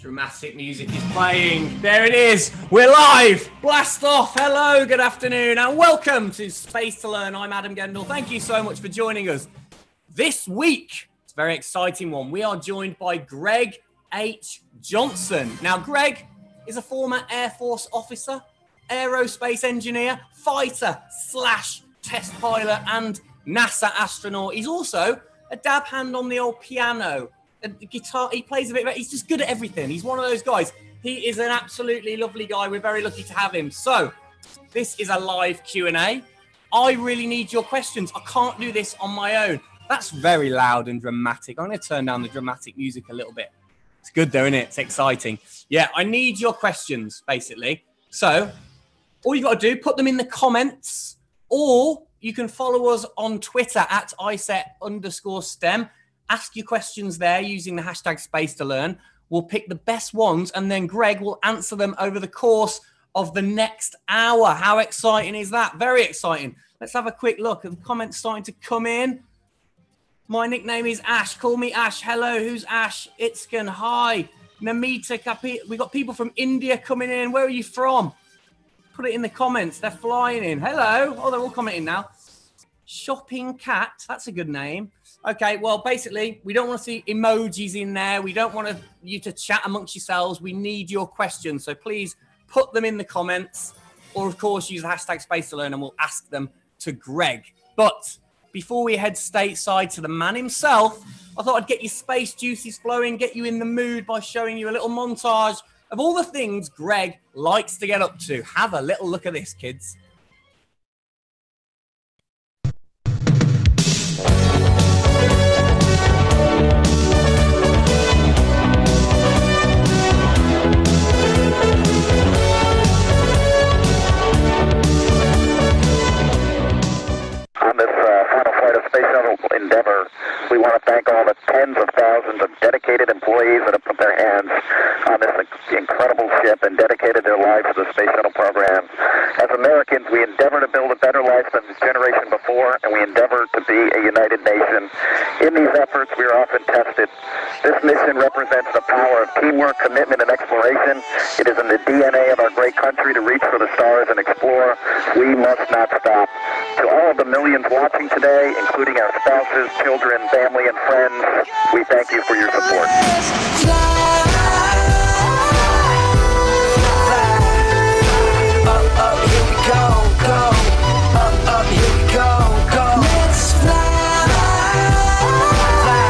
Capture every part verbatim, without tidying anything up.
Dramatic music is playing. There it is. We're live. Blast off. Hello, good afternoon, and welcome to Space to Learn. I'm Adam Gendel. Thank you so much for joining us. This week, it's a very exciting one. We are joined by Greg H. Johnson. Now, Greg is a former Air Force officer, aerospace engineer, fighter slash test pilot, and NASA astronaut. He's also a dab hand on the old piano. A guitar, he plays a bit of it. He's just good at everything. He's one of those guys. He is an absolutely lovely guy. We're very lucky to have him. So this is a live Q and A. I really need your questions. I can't do this on my own. That's very loud and dramatic. I'm going to turn down the dramatic music a little bit. It's good though, isn't it? It's exciting. Yeah, I need your questions, basically. So all you got to do, put them in the comments, or you can follow us on Twitter at ISSET underscore STEM. Ask your questions there using the hashtag SpacetoLearn. We'll pick the best ones, and then Greg will answer them over the course of the next hour. How exciting is that? Very exciting. Let's have a quick look. The comments starting to come in. My nickname is Ash. Call me Ash. Hello, who's Ash? Itzkan. Hi. Namita Kapi. We got people from India coming in. Where are you from? Put it in the comments. They're flying in. Hello. Oh, they're all commenting now. Shopping Cat. That's a good name. Okay, well, basically, we don't want to see emojis in there. We don't want to, you to chat amongst yourselves. We need your questions. So please put them in the comments, or, of course, use the hashtag SpacetoLearn, and we'll ask them to Greg. But before we head stateside to the man himself, I thought I'd get your space juices flowing, get you in the mood by showing you a little montage of all the things Greg likes to get up to. Have a little look at this, kids. On this uh, final flight of Space Shuttle Endeavour, we want to thank all the tens of thousands of dedicated employees that have put their hands on this incredible ship and dedicated their lives to the Space Shuttle program. As Americans, we endeavor to build a better life than the generation before, and we endeavor to be a united nation. In these efforts, we are often tested. This mission represents the power of teamwork, commitment, and exploration. It is in the D N A of our great country to reach for the stars and explore. We must not stop. To all of the millions watching today, including our spouses, children, family, and friends, we thank you for your support. Up, up, here we go, go. Up, up, here we go, go. Let's fly, fly,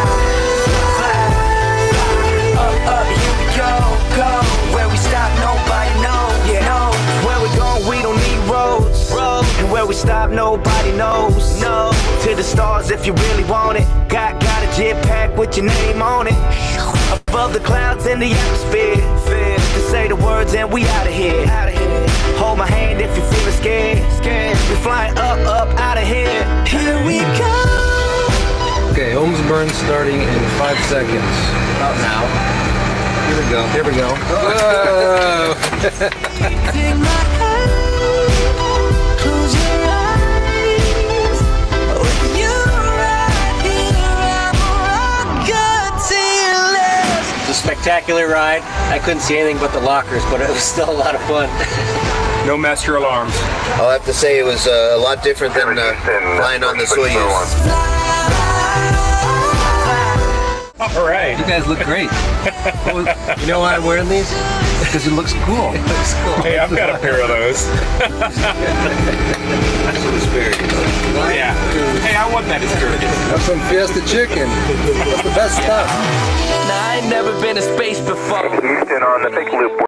fly. Up, up, here we go, go. Where we stop, nobody knows, yeah. No. Where we going, we don't need roads, roads. And where we stop, nobody knows, no. To the stars if you really want it. Got, got a jetpack with your name on it. Above the clouds in the atmosphere. To say the words and we out of here. Hold my hand if you're feeling scared. Scared. We're flying up, up, out of here. Here we go. Okay, ohms burn starting in five seconds. About now. Here we go. Here we go. Whoa! Take my hand, close your eyes. With you right here, I'm rocket till last. It's a spectacular ride. I couldn't see anything but the lockers, but it was still a lot of fun. No master alarms. I'll have to say it was uh, a lot different than uh, flying on the Soyuz. All right. You guys look great. You know why I'm wearing these? Because it looks cool. It looks cool. Hey, I've got a pair of those. That's what asparagus. Yeah. Hey, I want that asparagus. Have some Fiesta chicken. That's the best stuff. Now, I ain't never been to space before. Houston on the big loop.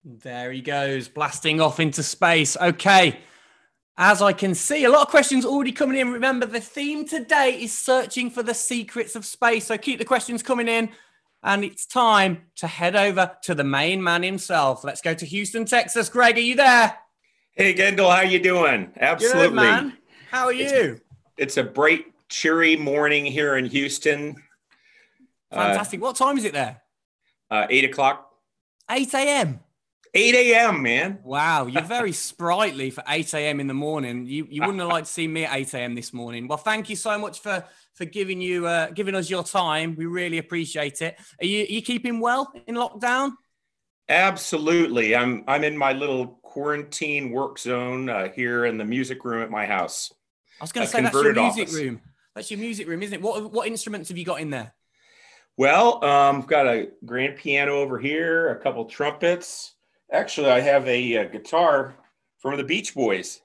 There he goes, blasting off into space. Okay. As I can see, a lot of questions already coming in. Remember, the theme today is searching for the secrets of space. So keep the questions coming in. And it's time to head over to the main man himself. Let's go to Houston, Texas. Greg, are you there? Hey, Gendel, how you doing? Absolutely. Good, man. How are you? It's, it's a bright, cheery morning here in Houston. Fantastic. Uh, what time is it there? Uh, eight o'clock. eight a.m. eight a.m., man. Wow, you're very sprightly for eight a.m. in the morning. You you wouldn't have liked to see me at eight a.m. this morning. Well, thank you so much for for giving you uh, giving us your time. We really appreciate it. Are you are you keeping well in lockdown? Absolutely. I'm I'm in my little quarantine work zone uh, here in the music room at my house. I was going to say that's your music office. room. That's your music room, isn't it? What what instruments have you got in there? Well, um, I've got a grand piano over here, a couple trumpets. Actually, I have a, a guitar from the Beach Boys.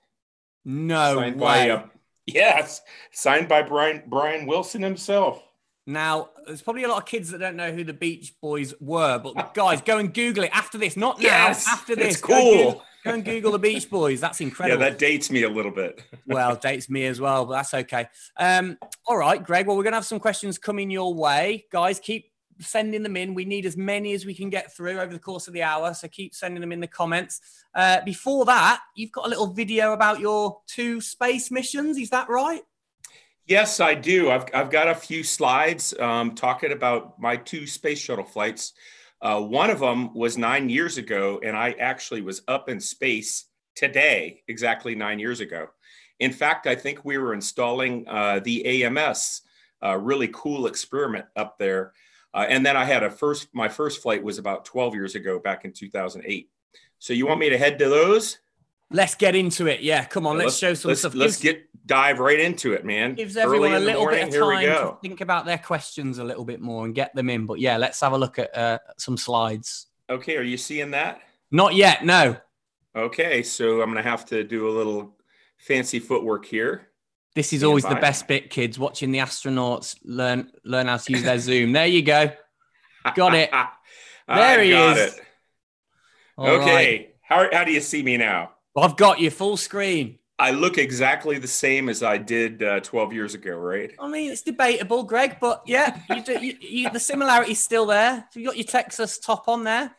No signed way. By, uh, yes, signed by Brian Brian Wilson himself. Now, there's probably a lot of kids that don't know who the Beach Boys were, but guys, go and Google it after this. Not now, yes, after this. It's cool. Go, Google, go and Google the Beach Boys. That's incredible. Yeah, that dates me a little bit. Well, dates me as well, but that's okay. Um, all right, Greg. Well, we're going to have some questions coming your way. Guys, keep sending them in. We need as many as we can get through over the course of the hour, so keep sending them in the comments. Uh, before that, you've got a little video about your two space missions. Is that right? Yes, I do. I've, I've got a few slides um, talking about my two space shuttle flights. Uh, one of them was nine years ago, and I actually was up in space today, exactly nine years ago. In fact, I think we were installing uh, the A M S, a really cool experiment up there. Uh, and then I had a first, my first flight was about twelve years ago, back in two thousand eight. So you want me to head to those? Let's get into it. Yeah, come on, let's, let's show some let's, stuff. Let's gives, get dive right into it, man. Gives everyone Early a little morning, bit of time to think about their questions a little bit more and get them in. But yeah, let's have a look at uh, some slides. Okay, are you seeing that? Not yet, no. Okay, so I'm going to have to do a little fancy footwork here. This is always the best bit, kids, watching the astronauts learn learn how to use their Zoom. There you go. Got it. There he got is. It. All okay. Right. How, how do you see me now? Well, I've got you full screen. I look exactly the same as I did uh, twelve years ago, right? I mean, it's debatable, Greg, but yeah, you do, you, you, the similarity's still there. You got your Texas top on there.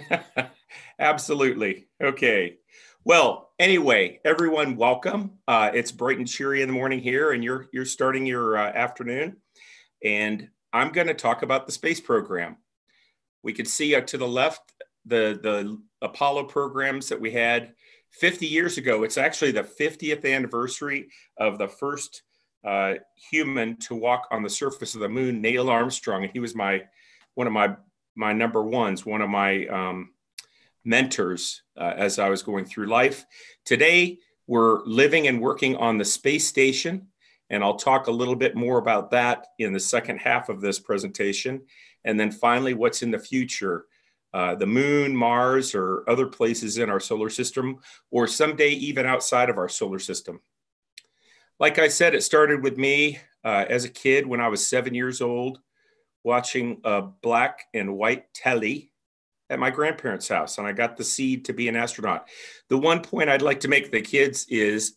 Absolutely. Okay. Well, anyway, everyone, welcome. Uh, it's bright and cheery in the morning here, and you're you're starting your uh, afternoon. And I'm going to talk about the space program. We could see uh, to the left the the Apollo programs that we had fifty years ago. It's actually the fiftieth anniversary of the first uh, human to walk on the surface of the moon, Neil Armstrong. And he was my one of my my number ones, one of my um, mentors uh, as I was going through life. Today, we're living and working on the space station, and I'll talk a little bit more about that in the second half of this presentation. And then finally, what's in the future, uh, the moon, Mars, or other places in our solar system, or someday even outside of our solar system. Like I said, it started with me uh, as a kid when I was seven years old, watching a black and white telly at my grandparents' house, and I got the seed to be an astronaut. The one point I'd like to make to the kids is,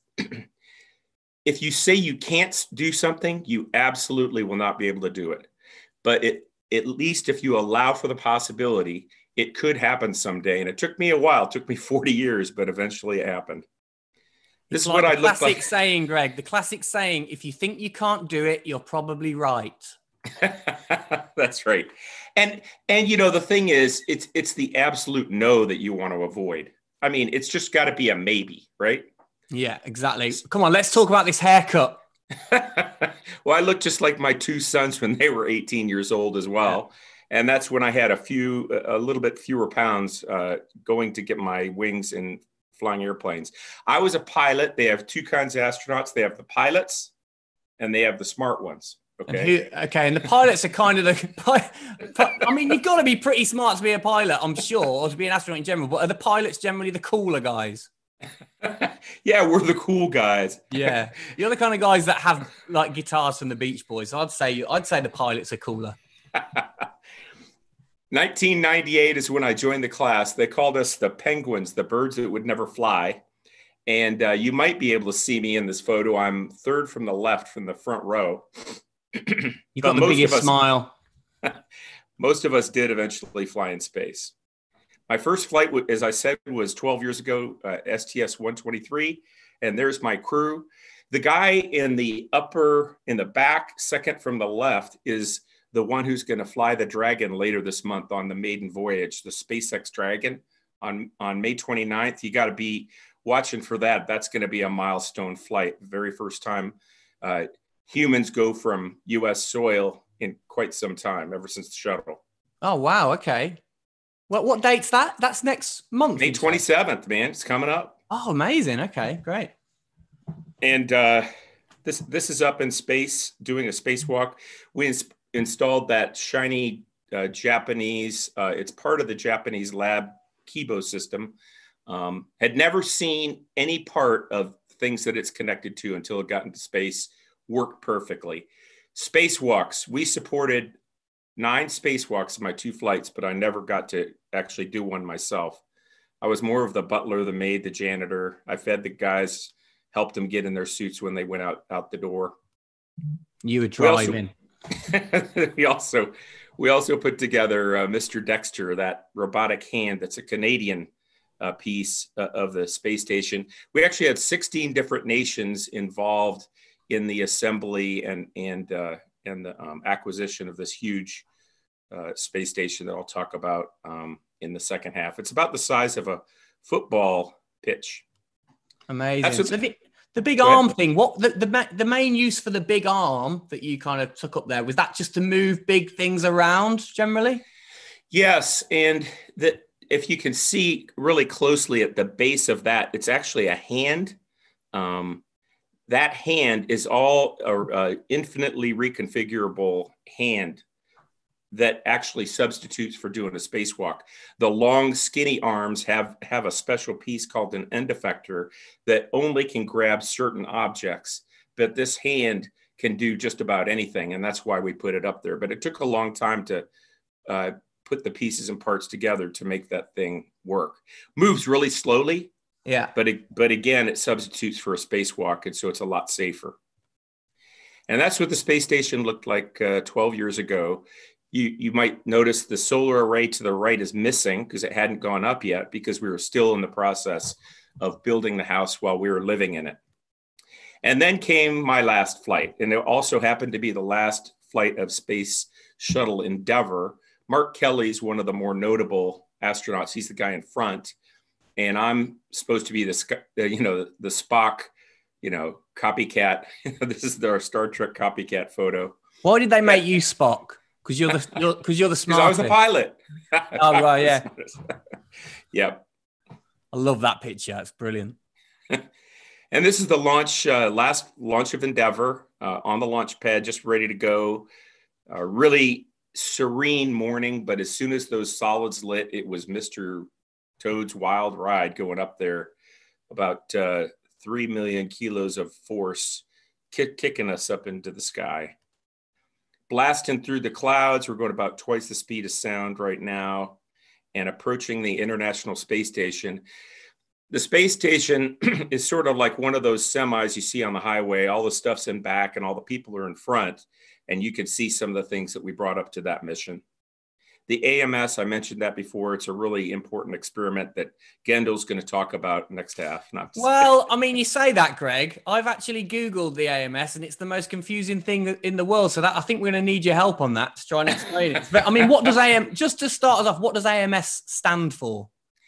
if you say you can't do something, you absolutely will not be able to do it. But it, at least if you allow for the possibility, it could happen someday. And it took me a while, it took me forty years, but eventually it happened. This it's is like what I look look like. Classic saying, Greg, the classic saying, if you think you can't do it, you're probably right. That's right. And, and, you know, the thing is, it's, it's the absolute no that you want to avoid. I mean, it's just got to be a maybe, right? Yeah, exactly. Come on, let's talk about this haircut. Well, I look just like my two sons when they were eighteen years old as well. Yeah. And that's when I had a few, a little bit fewer pounds uh, going to get my wings in flying airplanes. I was a pilot. They have two kinds of astronauts. They have the pilots and they have the smart ones. Okay. And who, okay. And the pilots are kind of the, I mean, you've got to be pretty smart to be a pilot, I'm sure, or to be an astronaut in general, but are the pilots generally the cooler guys? Yeah, we're the cool guys. Yeah. You're the kind of guys that have like guitars from the Beach Boys. I'd say, I'd say the pilots are cooler. nineteen ninety-eight is when I joined the class. They called us the penguins, the birds that would never fly. And uh, you might be able to see me in this photo. I'm third from the left from the front row. You got the biggest us, smile. Most of us did eventually fly in space. My first flight, as I said, was twelve years ago, uh, S T S one twenty-three. And there's my crew. The guy in the upper, in the back, second from the left, is the one who's going to fly the Dragon later this month on the maiden voyage, the SpaceX Dragon on, on May twenty-ninth. You got to be watching for that. That's going to be a milestone flight. Very first time uh, humans go from U S soil in quite some time, ever since the shuttle. Oh, wow. Okay. What, what date's that? That's next month. May twenty-seventh, man. It's coming up. Oh, amazing. Okay, great. And uh, this this is up in space, doing a spacewalk. We ins- installed that shiny uh, Japanese, uh, it's part of the Japanese lab Kibo system. Um, had never seen any part of things that it's connected to until it got into space work perfectly. Spacewalks, we supported nine spacewalks in my two flights, but I never got to actually do one myself. I was more of the butler, the maid, the janitor. I fed the guys, helped them get in their suits when they went out, out the door. You were driving. We also, we also, we also put together uh, Mister Dexter, that robotic hand that's a Canadian uh, piece uh, of the space station. We actually had sixteen different nations involved in the assembly and, and, uh, and the um, acquisition of this huge uh, space station that I'll talk about um, in the second half. It's about the size of a football pitch. Amazing. That's what, so the, the big arm thing, what the, the the main use for the big arm that you kind of took up there, was that just to move big things around generally? Yes. And that, if you can see really closely at the base of that, it's actually a hand. Um, that hand is all a, a infinitely reconfigurable hand that actually substitutes for doing a spacewalk. The long, skinny arms have, have a special piece called an end effector that only can grab certain objects, but this hand can do just about anything, and that's why we put it up there. But it took a long time to uh, put the pieces and parts together to make that thing work. Moves really slowly, yeah. But it, but again, it substitutes for a spacewalk, and so it's a lot safer. And that's what the space station looked like uh, twelve years ago. You, you might notice the solar array to the right is missing because it hadn't gone up yet, because we were still in the process of building the house while we were living in it. And then came my last flight. And it also happened to be the last flight of Space Shuttle Endeavour. Mark Kelly's one of the more notable astronauts. He's the guy in front. And I'm supposed to be the, you know, the Spock, you know, copycat. This is our Star Trek copycat photo. Why did they make you Spock? Because you're the you're, cause you're the smartest. I was a pilot. Oh, right, yeah. Yep. I love that picture. It's brilliant. And this is the launch, uh, last launch of Endeavour uh, on the launch pad, just ready to go. Uh, really serene morning, but as soon as those solids lit, it was Mister Toad's wild ride going up there. About uh, three million kilos of force kick, kicking us up into the sky. Blasting through the clouds. We're going about twice the speed of sound right now and approaching the International Space Station. The space station is sort of like one of those semis you see on the highway. All the stuff's in back and all the people are in front. And you can see some of the things that we brought up to that mission. The A M S, I mentioned that before. It's a really important experiment that Gendal's going to talk about next half. Not well, I mean, you say that, Greg. I've actually Googled the A M S, and it's the most confusing thing in the world. So that I think we're going to need your help on that to try and explain it. But I mean, what does A M? Just to start us off, what does A M S stand for?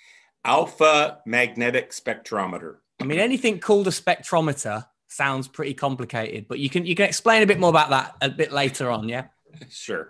Alpha magnetic spectrometer. I mean, anything called a spectrometer sounds pretty complicated, but you can you can explain a bit more about that a bit later on, yeah? Sure.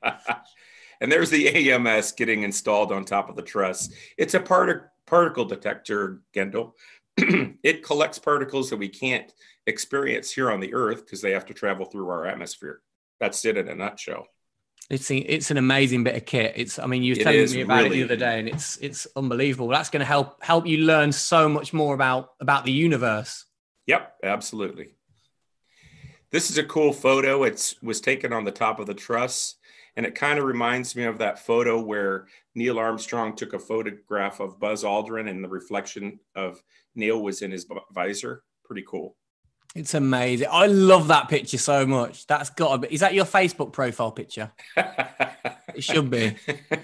And there's the A M S getting installed on top of the truss. It's a part- particle detector, Gendel. It collects particles that we can't experience here on the Earth because they have to travel through our atmosphere. That's it in a nutshell. It's it's an amazing bit of kit. It's I mean, you were telling me about it the other day, and it's it's unbelievable. That's going to help help you learn so much more about about the universe. Yep, absolutely. This is a cool photo. It was taken on the top of the truss. And it kind of reminds me of that photo where Neil Armstrong took a photograph of Buzz Aldrin and the reflection of Neil was in his visor. Pretty cool. It's amazing. I love that picture so much. That's got to be. Is that your Facebook profile picture? It should be.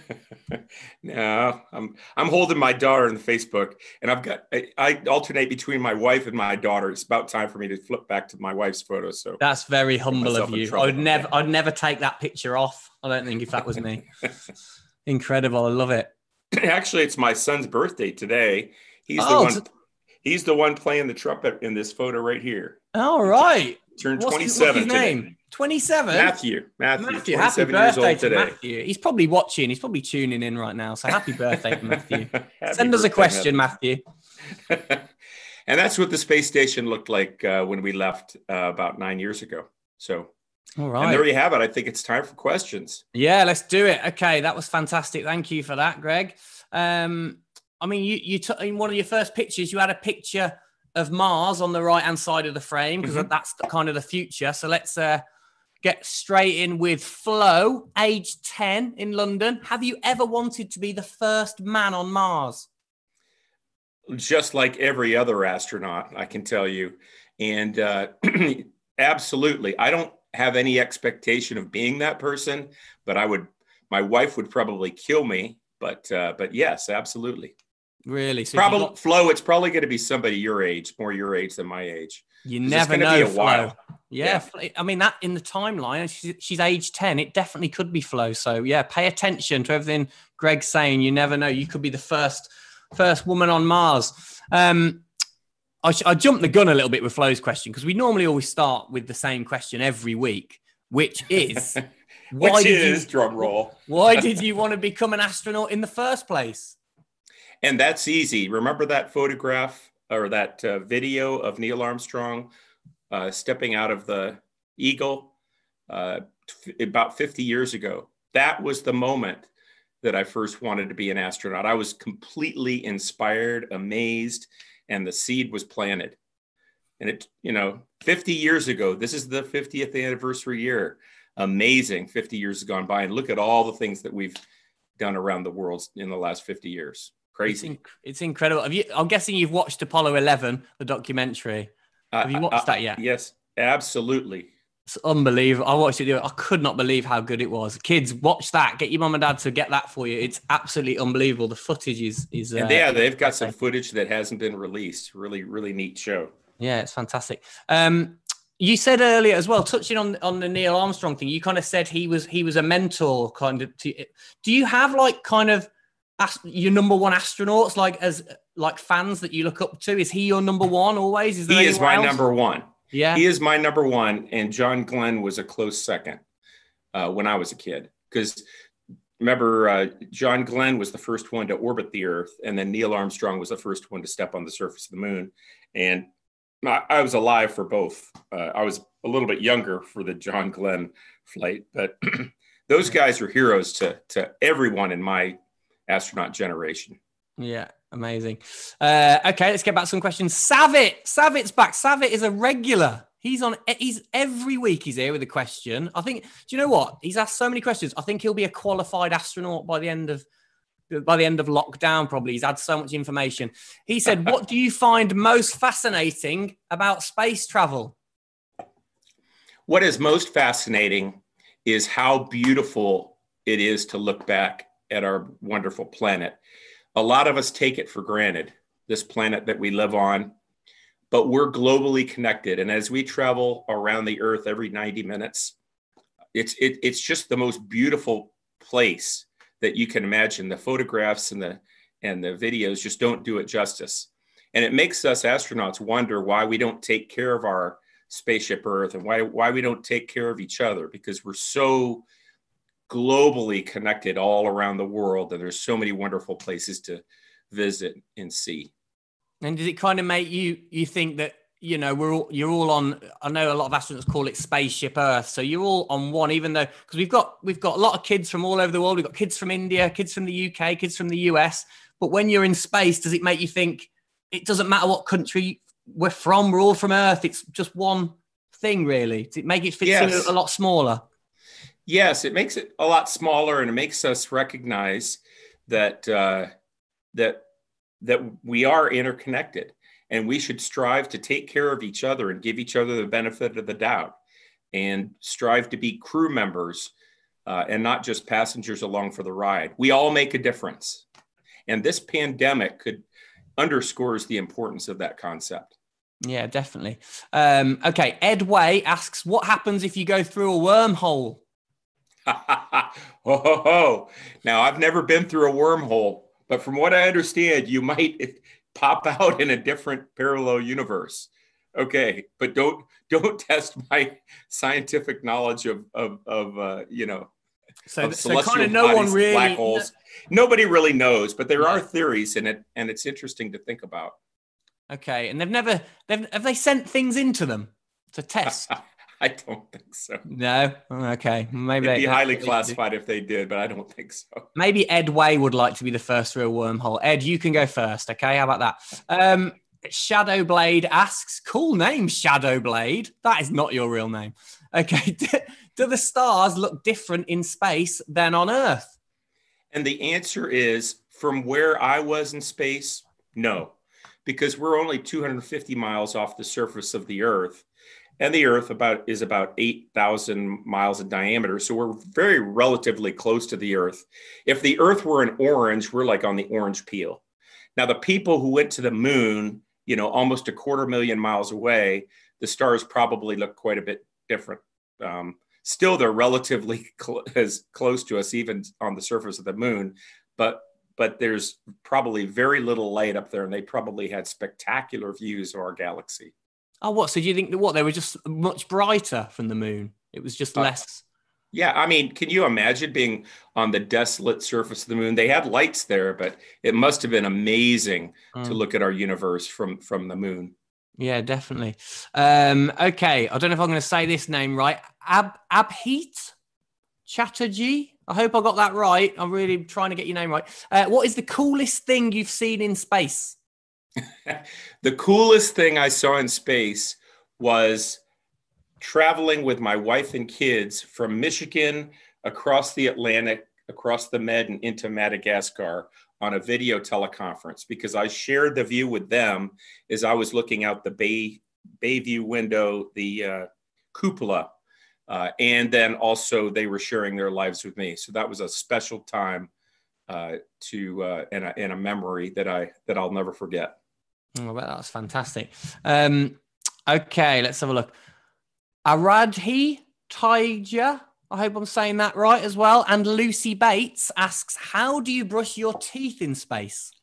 No, I'm I'm holding my daughter in the Facebook, and I've got I, I alternate between my wife and my daughter. It's about time for me to flip back to my wife's photo. So that's very humble of you. I'd never I'd never take that picture off. I don't think if that was me. Incredible. I love it. Actually, it's my son's birthday today. He's oh, the one. So- He's the one playing the trumpet in this photo right here. All right. Turned what's twenty-seven his, what's his today. name? twenty-seven? Matthew. Matthew. Matthew, happy twenty-seven years birthday old to today. Matthew. He's probably watching. He's probably tuning in right now. So happy birthday to Matthew. Happy Send us a birthday, question, Matthew. Matthew. And that's what the space station looked like uh, when we left uh, about nine years ago. So, all right. And there you have it. I think it's time for questions. Yeah, let's do it. Okay, that was fantastic. Thank you for that, Greg. Um, I mean, you, you took in one of your first pictures, you had a picture of Mars on the right-hand side of the frame because mm-hmm. that's the, kind of the future. So let's uh, get straight in with Flo, age ten in London. Have you ever wanted to be the first man on Mars? Just like every other astronaut, I can tell you. And uh, absolutely, I don't have any expectation of being that person, but I would, my wife would probably kill me. But, uh, but yes, absolutely. Really? So probably got... Flo, it's probably going to be somebody your age, more your age than my age. You never know, be a Flo. while. Yeah, yeah, I mean, that in the timeline, she's, she's age ten. It definitely could be Flo. So yeah, pay attention to everything Greg's saying. You never know. You could be the first first woman on Mars. Um, I, I jumped the gun a little bit with Flo's question because we normally always start with the same question every week, which is, why which did is you, drum roll? Why did you want to become an astronaut in the first place? And that's easy. Remember that photograph or that uh, video of Neil Armstrong uh, stepping out of the Eagle uh, f- about fifty years ago? That was the moment that I first wanted to be an astronaut. I was completely inspired, amazed, and the seed was planted. And it, you know, fifty years ago, this is the fiftieth anniversary year. Amazing. fifty years have gone by, and look at all the things that we've done around the world in the last fifty years. Crazy. It's, inc- it's incredible. Have you, I'm guessing you've watched Apollo eleven, the documentary. Have you watched uh, uh, that yet? Yes, absolutely. It's unbelievable. I watched it. I could not believe how good it was. Kids, watch that. Get your mum and dad to get that for you. It's absolutely unbelievable. The footage is... is and uh, yeah, they've got some footage that hasn't been released. Really, really neat show. Yeah, it's fantastic. Um, you said earlier as well, touching on, on the Neil Armstrong thing, you kind of said he was he was a mentor kind of. To, do you have like kind of your number one astronauts, like as like fans that you look up to? Is he your number one always? Is there he is my else? number one. Yeah, he is my number one, and John Glenn was a close second uh, when I was a kid. Because remember, uh, John Glenn was the first one to orbit the Earth, and then Neil Armstrong was the first one to step on the surface of the moon. And I, I was alive for both. Uh, I was a little bit younger for the John Glenn flight, but those guys are heroes to to everyone in my astronaut generation. Yeah, amazing. Uh, okay, let's get back to some questions. Savit, Savit's back. Savit is a regular. He's on. He's every week. He's here with a question. I think. Do you know what? He's asked so many questions. I think he'll be a qualified astronaut by the end of by the end of lockdown. Probably. He's had so much information. He said, "What do you find most fascinating about space travel?" What is most fascinating is how beautiful it is to look back at our wonderful planet. A lot of us take it for granted, this planet that we live on, but we're globally connected. And as we travel around the Earth every ninety minutes, it's it, it's just the most beautiful place that you can imagine. The photographs and the and the videos just don't do it justice. And it makes us astronauts wonder why we don't take care of our spaceship Earth and why why we don't take care of each other, because we're so globally connected all around the world, and there's so many wonderful places to visit and see. And does it kind of make you you think that, you know, we're all, you're all on, I know a lot of astronauts call it spaceship Earth, so you're all on one, even though, because we've got we've got a lot of kids from all over the world. We've got kids from India, kids from the U K, kids from the U S, but when you're in space, does it make you think it doesn't matter what country we're from, we're all from Earth, it's just one thing, really? Does it make it fit yes. a lot smaller? Yes, it makes it a lot smaller, and it makes us recognize that uh, that that we are interconnected, and we should strive to take care of each other and give each other the benefit of the doubt, and strive to be crew members uh, and not just passengers along for the ride. We all make a difference, and this pandemic could underscores the importance of that concept. Yeah, definitely. Um, okay, Ed Way asks, what happens if you go through a wormhole? ho, ho, ho. Now, I've never been through a wormhole, but from what I understand, you might pop out in a different parallel universe. Okay, but don't don't test my scientific knowledge of of, of uh, you know, so, of so celestial kind of no bodies, one really, black holes. Nobody really knows, but there yeah. are theories in it, and it's interesting to think about. Okay, and they've never, they've, have they sent things into them to test? I don't think so. No? Okay. Maybe It'd be they, highly classified if they did, but I don't think so. Maybe Ed Way would like to be the first through a wormhole. Ed, you can go first, okay? How about that? Um, Shadowblade asks, cool name, Shadowblade. That is not your real name. Okay. Do, do the stars look different in space than on Earth? And the answer is, from where I was in space, no. Because we're only two hundred fifty miles off the surface of the Earth, and the Earth about is about eight thousand miles in diameter. So we're very relatively close to the Earth. If the Earth were an orange, we're like on the orange peel. Now, the people who went to the moon, you know, almost a quarter million miles away, the stars probably look quite a bit different. Um, still, they're relatively cl- as close to us, even on the surface of the moon, but but there's probably very little light up there, and they probably had spectacular views of our galaxy. Oh, what? So do you think that what they were just much brighter from the moon? It was just Uh, less. Yeah, I mean, can you imagine being on the desolate surface of the moon? They had lights there, but it must have been amazing mm. to look at our universe from from the moon. Yeah, definitely. Um, okay, I don't know if I'm going to say this name right. Ab Abheet Chatterjee. I hope I got that right. I'm really trying to get your name right. Uh, what is the coolest thing you've seen in space? The coolest thing I saw in space was traveling with my wife and kids from Michigan across the Atlantic, across the Med, and into Madagascar on a video teleconference, because I shared the view with them as I was looking out the bay, bay view window, the uh, cupola. Uh, and then also they were sharing their lives with me. So that was a special time uh, to uh, and, a, and a memory that I that I'll never forget. Oh, well, that was fantastic. Um, okay, let's have a look. Aradhi Taija, I hope I'm saying that right as well. And Lucy Bates asks, how do you brush your teeth in space?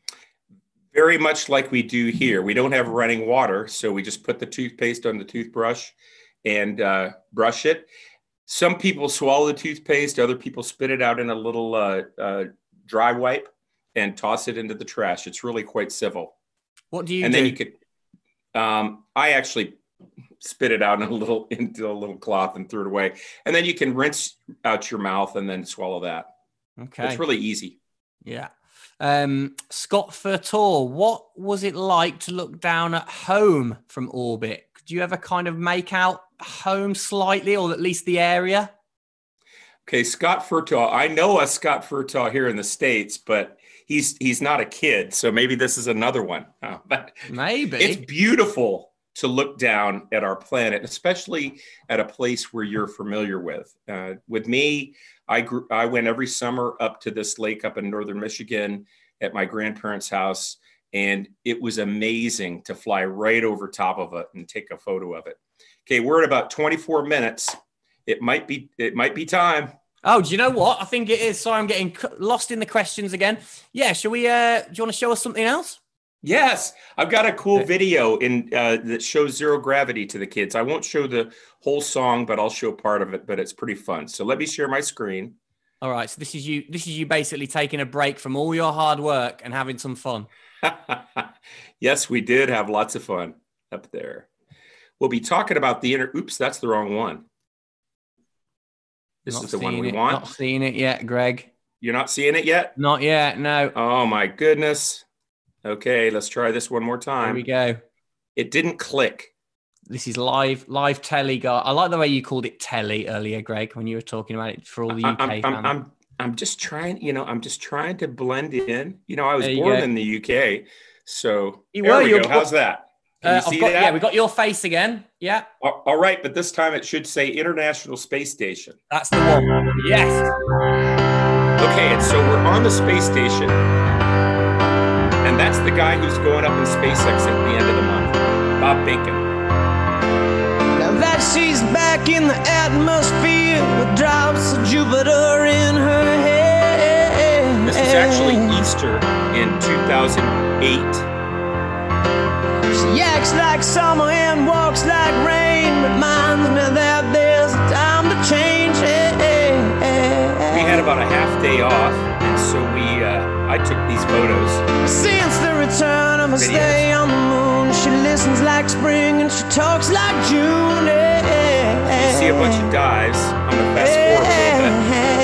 Very much like we do here. We don't have running water, so we just put the toothpaste on the toothbrush and uh, brush it. Some people swallow the toothpaste. Other people spit it out in a little uh, uh, dry wipe and toss it into the trash. It's really quite civil. What do you and do? And then you could, um, I actually spit it out in a little, into a little cloth and threw it away. And then you can rinse out your mouth and then swallow that. Okay. It's really easy. Yeah. Um, Scott Furtor, what was it like to look down at home from orbit? Could you ever kind of make out home slightly, or at least the area? Okay, Scott Furtaw. I know a Scott Furtaw here in the States, but he's he's not a kid, so maybe this is another one. Oh, but maybe it's beautiful to look down at our planet, especially at a place where you're familiar with. Uh, with me, I grew, I went every summer up to this lake up in northern Michigan at my grandparents' house, and it was amazing to fly right over top of it and take a photo of it. Okay, we're at about twenty-four minutes. It might be it might be time. Oh, do you know what? I think it is. Sorry, I'm getting lost in the questions again. Yeah, shall we? Uh, do you want to show us something else? Yes, I've got a cool video in uh, that shows zero gravity to the kids. I won't show the whole song, but I'll show part of it. But it's pretty fun. So let me share my screen. All right. So this is you. This is you basically taking a break from all your hard work and having some fun. Yes, we did have lots of fun up there. We'll be talking about the inner. Oops, that's the wrong one. This Not is the one we it, want. Not seeing it yet, Greg. You're not seeing it yet? Not yet. No. Oh my goodness. Okay, let's try this one more time. Here we go. It didn't click. this is live, live telly, guy. I like the way you called it telly earlier, Greg, when you were talking about it for all the U K I'm, I'm, fans. I'm, I'm just trying, you know, I'm just trying to blend in. You know, I was There you born go. in the U K, so You there were, we you're go. born- How's that? Can Uh, you I've see got, that? yeah, we got your face again. Yeah, All all right, but this time it should say International Space Station. that's the one. Yes. Okay, and so we're on the space station, and that's the guy who's going up in SpaceX at the end of the month, Bob Behnken. Now that she's back in the atmosphere with drops of Jupiter in her head. This was actually Easter in two thousand eight. She acts like summer and walks like rain. Reminds me that there's a time to change. We had about a half day off, and so we, uh, I took these photos. Since the return of her Videos. stay on the moon, she listens like spring and she talks like June. You see a bunch of dives. I'm gonna fast forward a little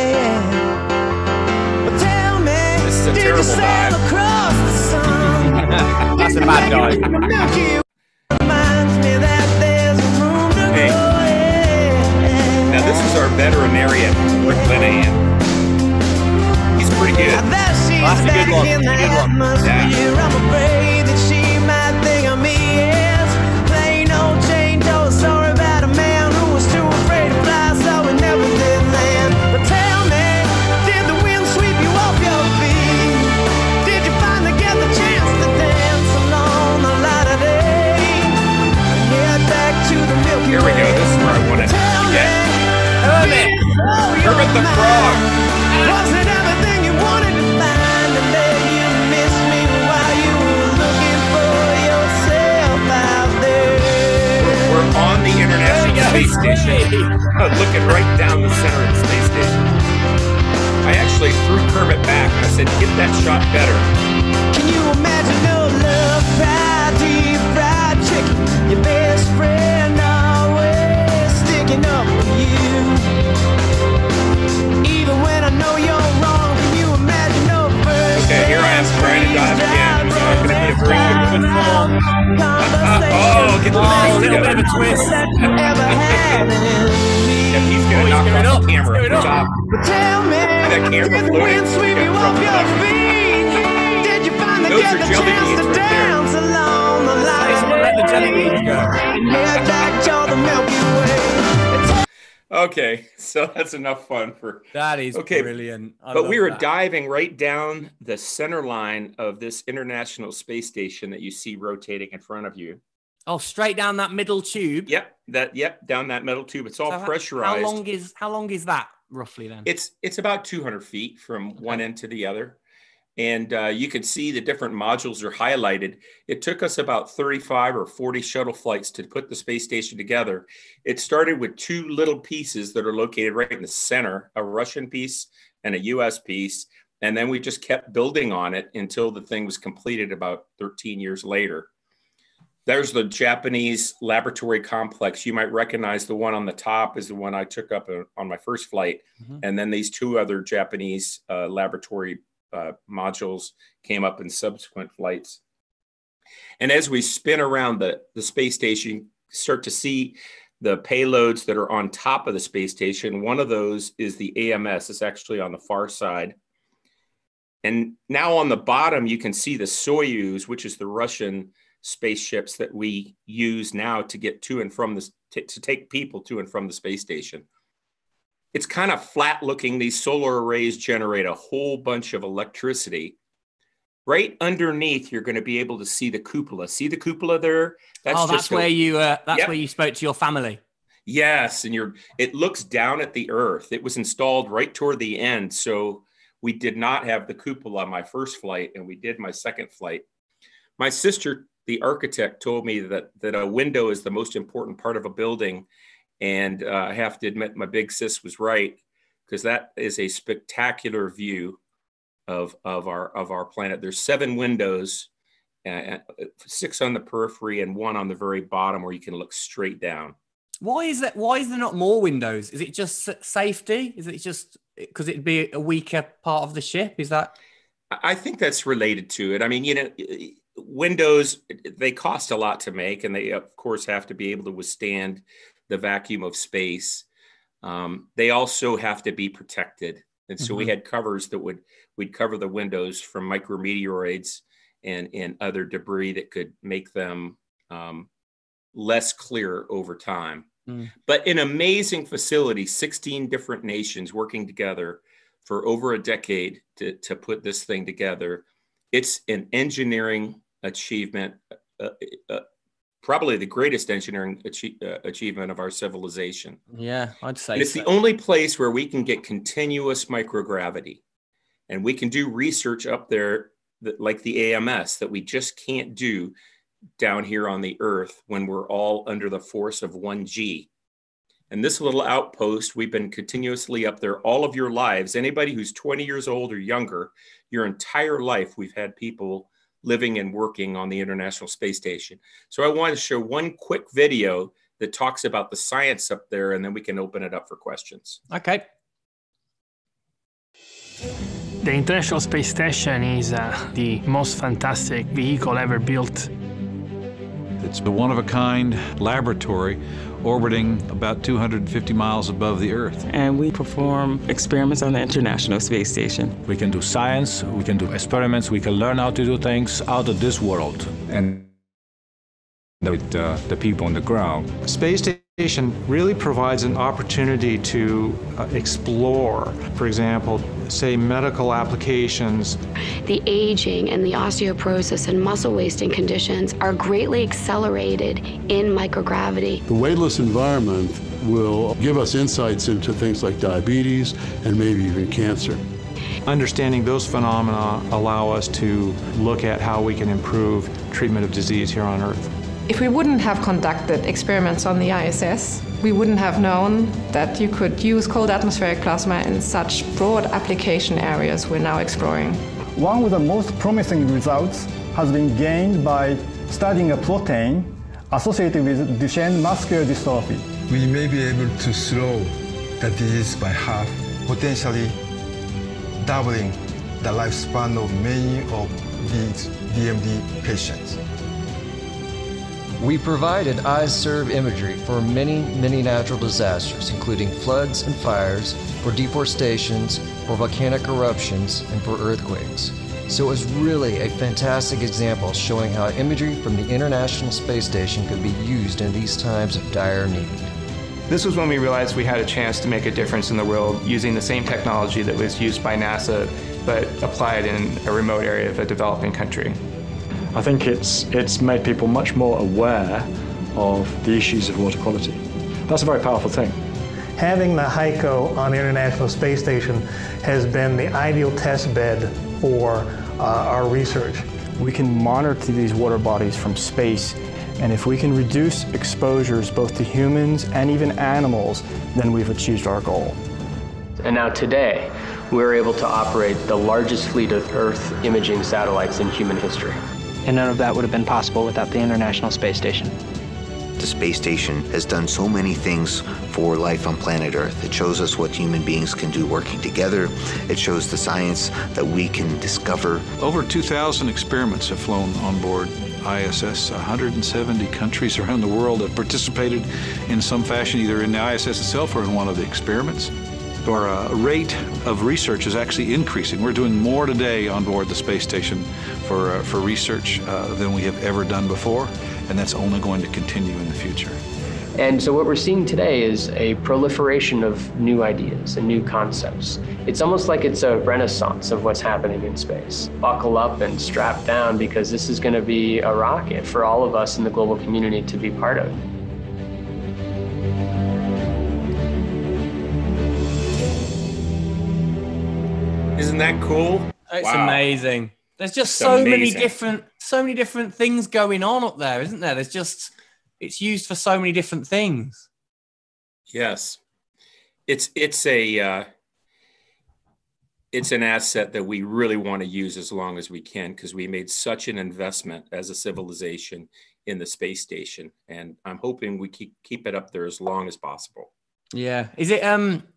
bit. But tell me, This is a did terrible you sail dive. across the sun? That's a bad dive. Milky reminds me that there's room to Hey. grow. Now this is our veterinarian, Rick Linehan. He's pretty good. Now that she's That's a good back one. in the Good one. atmosphere, I'm afraid that she might think of me as plain old Jane Doe. Sorry about a man who was too afraid to fly, so we never did land. But tell me, did the wind sweep you off your feet? Did you finally get the chance to dance along the light of day? Head back to the Milky Here we go. Way. This is where I wanted to Tell me, get. Kermit. oh, you're Kermit the mine. Frog. Was it everything you wanted to find? And then you missed me while you were looking for yourself out there. We're on the International There you Space go. Station, looking right down the center of the space station. I actually threw Kermit back. I said, "Get that shot better." Can you imagine no love, fried deep fried chicken? Your best friend always sticking up for you. Even when I know you're wrong, can you imagine no first? Okay, here I am trying to dive again. It's not going to be a very good one. Oh, get the Oh, a twist little bit of together. a twist. Yeah, he's going Oh, to he's knock going off up. the He's camera. going Good up. job. Tell me, that camera did the floating. wind sweep you Got off your dropped. feet? Did you finally Those get are the jelly chance beans to right there. dance along the line? Someone let the jelly beans go. Head back to the Milky Way. Okay, so that's enough fun for. That is Okay, brilliant. I But love we were that. diving right down the center line of this International Space Station that you see rotating in front of you. Oh, straight down that middle tube. Yep, that yep, down that metal tube. It's all So how- pressurized. How long is how long is that roughly then? It's it's about two hundred feet from one end to the other. And uh, you can see the different modules are highlighted. It took us about thirty-five or forty shuttle flights to put the space station together. It started with two little pieces that are located right in the center, a Russian piece and a U S piece. And then we just kept building on it until the thing was completed about thirteen years later. There's the Japanese laboratory complex. You might recognize the one on the top is the one I took up on my first flight. Mm-hmm. And then these two other Japanese uh, laboratory uh, modules came up in subsequent flights. And as we spin around the, the space station, you start to see the payloads that are on top of the space station. One of those is the A M S. It's actually on the far side. And now on the bottom, you can see the Soyuz, which is the Russian spaceships that we use now to get to and from this, to, to take people to and from the space station. It's kind of flat looking. These solar arrays generate a whole bunch of electricity. Right underneath, you're going to be able to see the cupola. See the cupola there? oh, that's just a- where you uh, that's Yep. where you spoke to your family. Yes, and you're. It looks down at the Earth. It was installed right toward the end, so we did not have the cupola on my first flight, and we did my second flight. My sister, the architect, told me that that a window is the most important part of a building, and uh, I have to admit my big sis was right, because that is a spectacular view of of our of our planet. There's seven windows, uh, six on the periphery and one on the very bottom where you can look straight down. Why is that? Why is there not more windows? Is it just s- safety? Is it just because it'd be a weaker part of the ship? Is that? I think that's related to it. I mean, you know, windows, they cost a lot to make, and they, of course, have to be able to withstand the vacuum of space. Um, they also have to be protected. And so mm-hmm. we had covers that would, we'd cover the windows from micrometeoroids and, and other debris that could make them um, less clear over time. Mm. But an amazing facility, sixteen different nations working together for over a decade to, to put this thing together. It's an engineering achievement, uh, uh, probably the greatest engineering achie- uh, achievement of our civilization. Yeah, I'd say and it's so. the only place where we can get continuous microgravity, and we can do research up there that, like the A M S, that we just can't do down here on the Earth when we're all under the force of one G. And this little outpost, we've been continuously up there all of your lives. Anybody who's twenty years old or younger, your entire life, we've had people living and working on the International Space Station. So I want to show one quick video that talks about the science up there, and then we can open it up for questions. Okay. The International Space Station is uh, the most fantastic vehicle ever built. It's a one-of-a-kind laboratory orbiting about two hundred fifty miles above the Earth. And we perform experiments on the International Space Station. We can do science, we can do experiments, we can learn how to do things out of this world. And with uh, the people on the ground. Space Station really provides an opportunity to uh, explore, for example, say medical applications. The aging and the osteoporosis and muscle wasting conditions are greatly accelerated in microgravity. The weightless environment will give us insights into things like diabetes and maybe even cancer. Understanding those phenomena allow us to look at how we can improve treatment of disease here on Earth. If we wouldn't have conducted experiments on the I S S, we wouldn't have known that you could use cold atmospheric plasma in such broad application areas we're now exploring. One of the most promising results has been gained by studying a protein associated with Duchenne muscular dystrophy. We may be able to slow the disease by half, potentially doubling the lifespan of many of these D M D patients. We provided iServe imagery for many, many natural disasters, including floods and fires, for deforestations, for volcanic eruptions, and for earthquakes. So it was really a fantastic example showing how imagery from the International Space Station could be used in these times of dire need. This was when we realized we had a chance to make a difference in the world using the same technology that was used by NASA, but applied in a remote area of a developing country. I think it's, it's made people much more aware of the issues of water quality. That's a very powerful thing. Having the HyCO on the International Space Station has been the ideal test bed for uh, our research. We can monitor these water bodies from space, and if we can reduce exposures both to humans and even animals, then we've achieved our goal. And now today, we're able to operate the largest fleet of Earth imaging satellites in human history. And none of that would have been possible without the International Space Station. The space station has done so many things for life on planet Earth. It shows us what human beings can do working together. It shows the science that we can discover. Over two thousand experiments have flown on board I S S. one hundred seventy countries around the world have participated in some fashion, either in the I S S itself or in one of the experiments. Our uh, rate of research is actually increasing. We're doing more today on board the space station for, uh, for research uh, than we have ever done before, and that's only going to continue in the future. And so what we're seeing today is a proliferation of new ideas and new concepts. It's almost like it's a renaissance of what's happening in space. Buckle up and strap down, because this is going to be a rocket for all of us in the global community to be part of. Isn't that cool? It's wow. amazing. There's just It's so amazing. many different, so many different things going on up there, isn't there? There's just, it's used for so many different things. Yes, it's it's a uh, it's an asset that we really want to use as long as we can, because we made such an investment as a civilization in the space station, and I'm hoping we keep keep it up there as long as possible. Yeah. Is it um?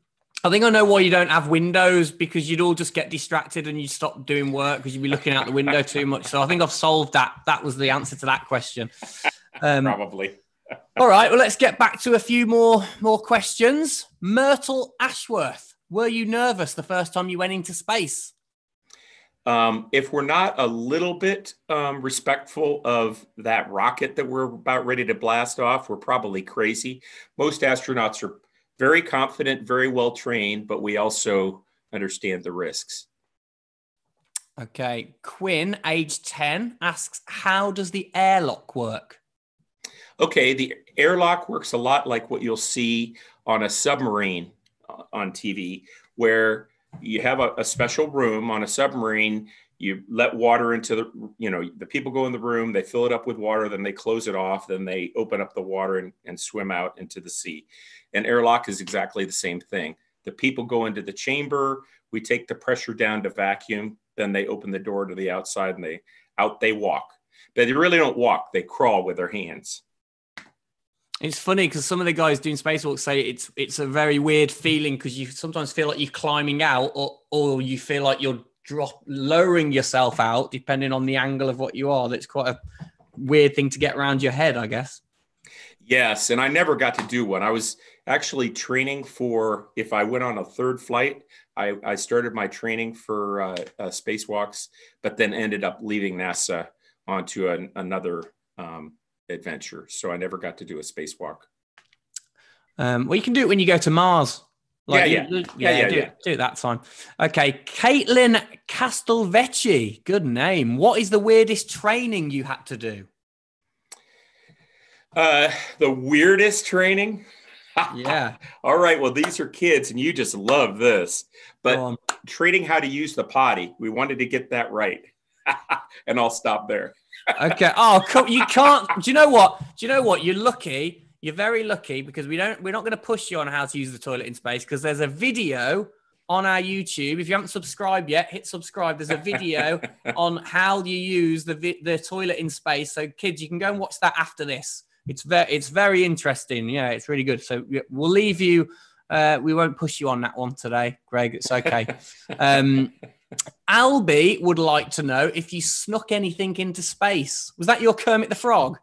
I think I know why you don't have windows, because you'd all just get distracted and you'd stop doing work because you'd be looking out the window too much. So I think I've solved that. That was the answer to that question. Um, Probably. All right. Well, let's get back to a few more, more questions. Myrtle Ashworth, were you nervous the first time you went into space? Um, if we're not a little bit um, respectful of that rocket that we're about ready to blast off, we're probably crazy. Most astronauts are very confident, very well trained, but we also understand the risks. Okay. Quinn, age ten, asks, how does the airlock work? Okay, the airlock works a lot like what you'll see on a submarine uh, on T V, where you have a, a special room on a submarine. You let water into the, you know, the people go in the room, they fill it up with water, then they close it off, then they open up the water and, and swim out into the sea. An airlock is exactly the same thing. The people go into the chamber, we take the pressure down to vacuum, then they open the door to the outside and they out they walk. But they really don't walk, they crawl with their hands. It's funny because some of the guys doing spacewalks say it's it's a very weird feeling, because you sometimes feel like you're climbing out, or or you feel like you're drop lowering yourself out, depending on the angle of what you are. That's quite a weird thing to get around your head, I guess. Yes, and I never got to do one. I was actually training for, if I went on a third flight, I, I started my training for uh, uh, spacewalks, but then ended up leaving NASA onto an, another um, adventure. So I never got to do a spacewalk. Um, well, you can do it when you go to Mars. Like, yeah, you, yeah. yeah, yeah, yeah, do, yeah. It, do it that time. Okay, Caitlin Castelvecchi, good name. What is the weirdest training you had to do? Uh, the weirdest training? Yeah. All right, well, these are kids, and you just love this. But training how to use the potty, we wanted to get that right. And I'll stop there. Okay. Oh, cool. You can't. Do you know what? Do you know what? You're lucky. You're very lucky, because we don't. We're not going to push you on how to use the toilet in space, because there's a video on our YouTube. If you haven't subscribed yet, hit subscribe. There's a video on how you use the the toilet in space. So kids, you can go and watch that after this. It's very it's very interesting. Yeah, it's really good. So we'll leave you. Uh, we won't push you on that one today, Greg. It's okay. Um, Albie would like to know if you snuck anything into space. Was that your Kermit the Frog?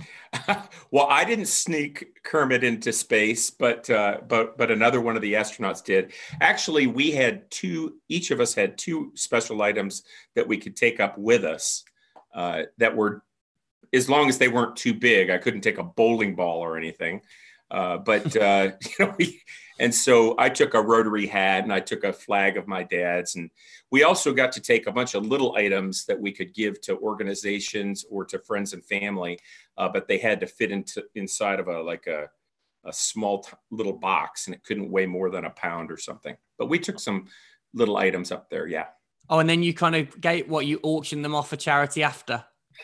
Well, I didn't sneak Kermit into space, but uh, but but another one of the astronauts did. Actually, we had two. Each of us had two special items that we could take up with us. Uh, that were, as long as they weren't too big. I couldn't take a bowling ball or anything. Uh, but uh, you know, we, and so I took a rotary hat and I took a flag of my dad's, and we also got to take a bunch of little items that we could give to organizations or to friends and family, uh, but they had to fit into inside of a like a a small t- little box, and it couldn't weigh more than a pound or something. But we took some little items up there, yeah. Oh, and then you kind of gave what you auctioned them off for charity after.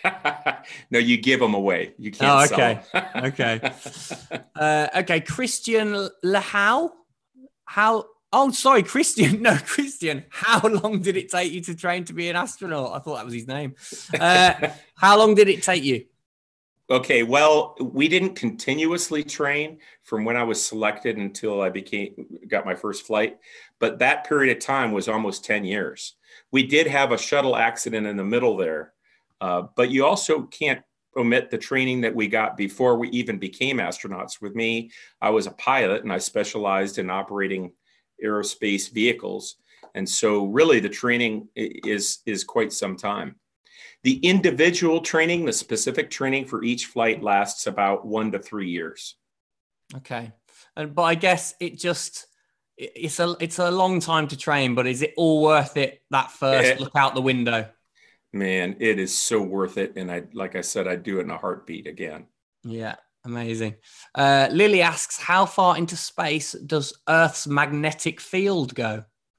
No, you give them away. You can't oh, sell okay. them. okay. Uh, okay. Christian Lahau. How? Oh, sorry, Christian. No, Christian. How long did it take you to train to be an astronaut? I thought that was his name. Uh, how long did it take you? Okay, well, we didn't continuously train from when I was selected until I became got my first flight, but that period of time was almost ten years. We did have a shuttle accident in the middle there, uh, but you also can't omit the training that we got before we even became astronauts. With me, I was a pilot and I specialized in operating aerospace vehicles, and so really the training is is quite some time. The individual training, the specific training for each flight lasts about one to three years. Okay. And, but I guess it just, it, it's a, it's a long time to train, but is it all worth it? That first it, look out the window? Man, it is so worth it. And I, like I said, I'd do it in a heartbeat again. Yeah. Amazing. Uh, Lily asks, how far into space does Earth's magnetic field go?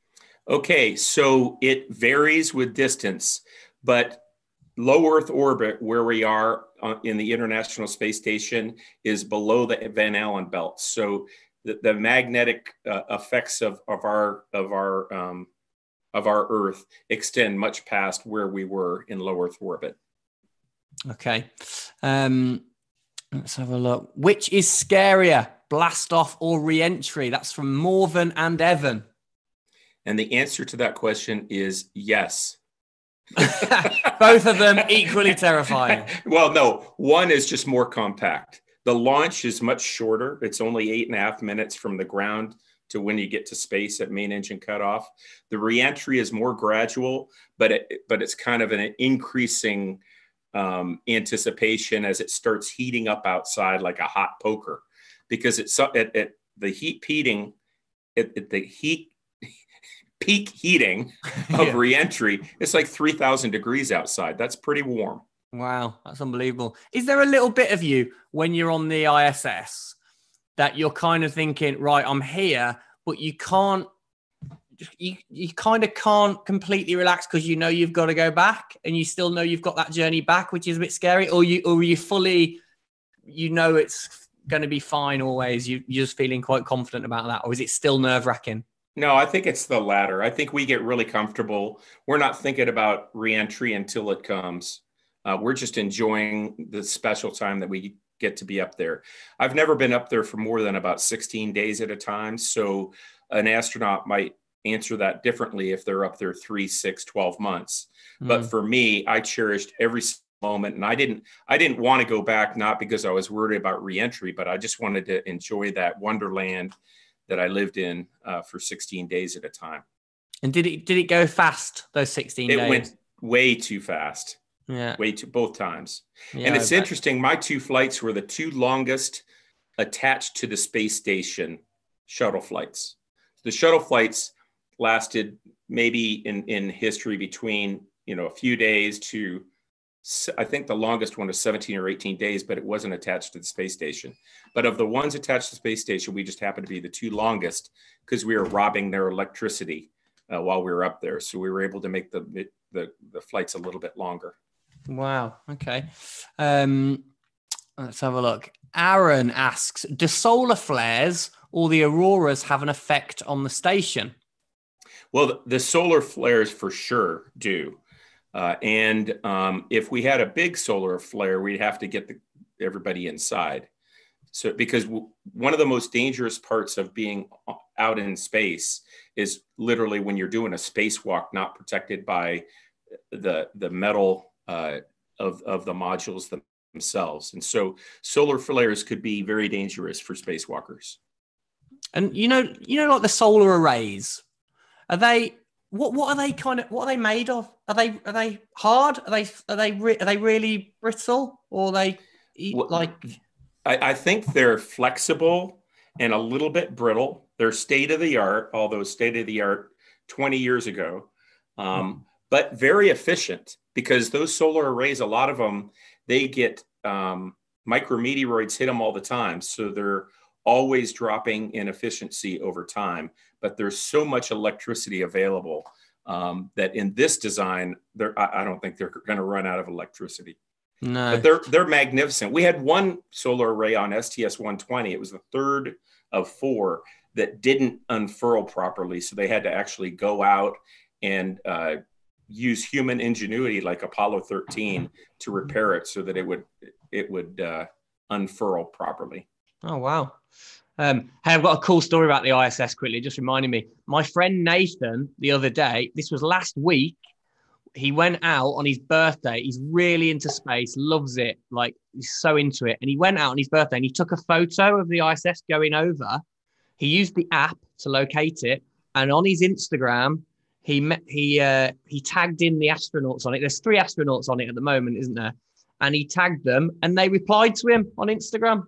Okay. So it varies with distance, but low Earth orbit, where we are in the International Space Station, is below the Van Allen belt. So the, the magnetic uh, effects of, of our of our um, of our Earth extend much past where we were in low Earth orbit. Okay, um, let's have a look. Which is scarier, blast off or re-entry? That's from Morven and Evan. And the answer to that question is yes. Both of them equally terrifying. Well, no, one is just more compact. The launch is much shorter. It's only eight and a half minutes from the ground to when you get to space at main engine cutoff. The reentry is more gradual, but it, but it's kind of an increasing um, anticipation as it starts heating up outside like a hot poker, because it's at, at the heat heating, at, at the heat peak heating of Yeah. reentry, it's like three thousand degrees outside. That's pretty warm. Wow, that's unbelievable. Is there a little bit of you when you're on the I S S that you're kind of thinking, right, I'm here, but you can't, you, you kind of can't completely relax because you know you've got to go back and you still know you've got that journey back, which is a bit scary? Or you, or are you fully, you know it's going to be fine always? You, you're just feeling quite confident about that? Or is it still nerve-wracking? No, I think it's the latter. I think we get really comfortable. We're not thinking about reentry until it comes. Uh, we're just enjoying the special time that we get to be up there. I've never been up there for more than about sixteen days at a time. So an astronaut might answer that differently if they're up there three, six, twelve months. Mm. But for me, I cherished every moment. And I didn't, I didn't want to go back, not because I was worried about reentry, but I just wanted to enjoy that wonderland that I lived in uh, for sixteen days at a time. And did it did it go fast, those sixteen It days? went way too fast. Yeah. Way too, both times. Yeah, and it's I bet. interesting, my two flights were the two longest attached to the space station shuttle flights. The shuttle flights lasted maybe in, in history between, you know, a few days to, I think the longest one was seventeen or eighteen days, but it wasn't attached to the space station. But of the ones attached to the space station, we just happened to be the two longest because we were robbing their electricity uh, while we were up there. So we were able to make the, the, the flights a little bit longer. Wow. Okay. Um, let's have a look. Aaron asks, do solar flares or the auroras have an effect on the station? Well, the, the solar flares for sure do. Uh, and um, if we had a big solar flare, we'd have to get the, everybody inside. So, because w- one of the most dangerous parts of being out in space is literally when you're doing a spacewalk, not protected by the the metal uh, of of the modules themselves. And so, solar flares could be very dangerous for spacewalkers. And you know, you know, like the solar arrays, are they? What what are they kind of? What are they made of? Are they are they hard? Are they are they re- are they really brittle? Or are they Well, like? I, I think they're flexible and a little bit brittle. They're state of the art, although state of the art twenty years ago, um, but very efficient because those solar arrays, a lot of them, they get um, micrometeoroids hit them all the time, so they're always dropping in efficiency over time. But there's so much electricity available um, that in this design, they're, I, I don't think they're going to run out of electricity. No, but they're they're magnificent. We had one solar array on S T S one twenty. It was the third of four that didn't unfurl properly, so they had to actually go out and uh, use human ingenuity, like Apollo thirteen, to repair it so that it would it would uh, unfurl properly. Oh wow. Um, hey, I've got a cool story about the I S S quickly. It just reminded me. My friend Nathan, the other day, this was last week, he went out on his birthday. He's really into space, loves it. Like, he's so into it. And he went out on his birthday and he took a photo of the I S S going over. He used the app to locate it. And on his Instagram, he met, he uh, he tagged in the astronauts on it. There's three astronauts on it at the moment, isn't there? And he tagged them and they replied to him on Instagram.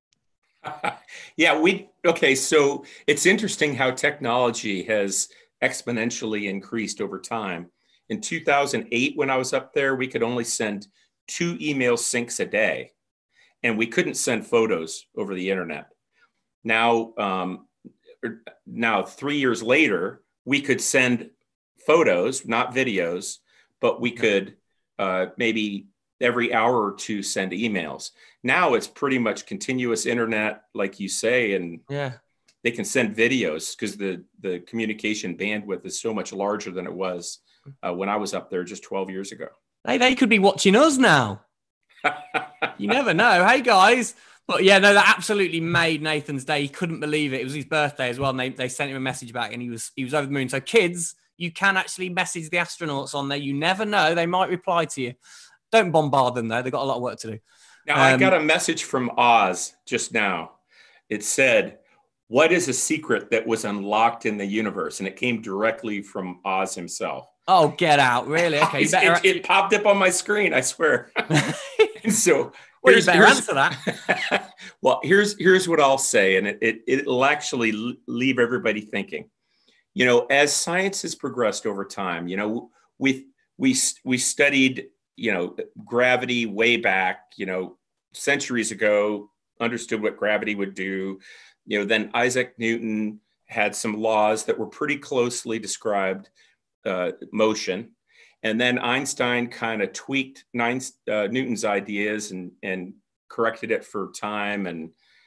Yeah, we, okay, so it's interesting how technology has exponentially increased over time. In two thousand eight, when I was up there, we could only send two email syncs a day, and we couldn't send photos over the internet. Now, um, now three years later, we could send photos, not videos, but we could uh, maybe every hour or two send emails. Now it's pretty much continuous internet, like you say, and yeah, they can send videos because the, the communication bandwidth is so much larger than it was uh, when I was up there just twelve years ago. Hey, they could be watching us now. You never know. Hey, guys, But yeah, no, that absolutely made Nathan's day. He couldn't believe it. It was his birthday as well. And they, they sent him a message back and he was he was over the moon. So kids, you can actually message the astronauts on there. You never know. They might reply to you. Don't bombard them though. They've got a lot of work to do. Now, um, I got a message from Oz just now. It said, what is a secret that was unlocked in the universe? And it came directly from Oz himself. Oh, get out. Really? Okay. It, it, it popped up on my screen, I swear. And so well, you better answer that. Well, here's here's what I'll say, and it, it, it'll actually leave everybody thinking. You know, as science has progressed over time, you know, we we we studied, you know, gravity way back, you know, centuries ago, understood what gravity would do. You know, then Isaac Newton had some laws that were pretty closely described uh, motion. And then Einstein kind of tweaked nine, uh, Newton's ideas and, and corrected it for time and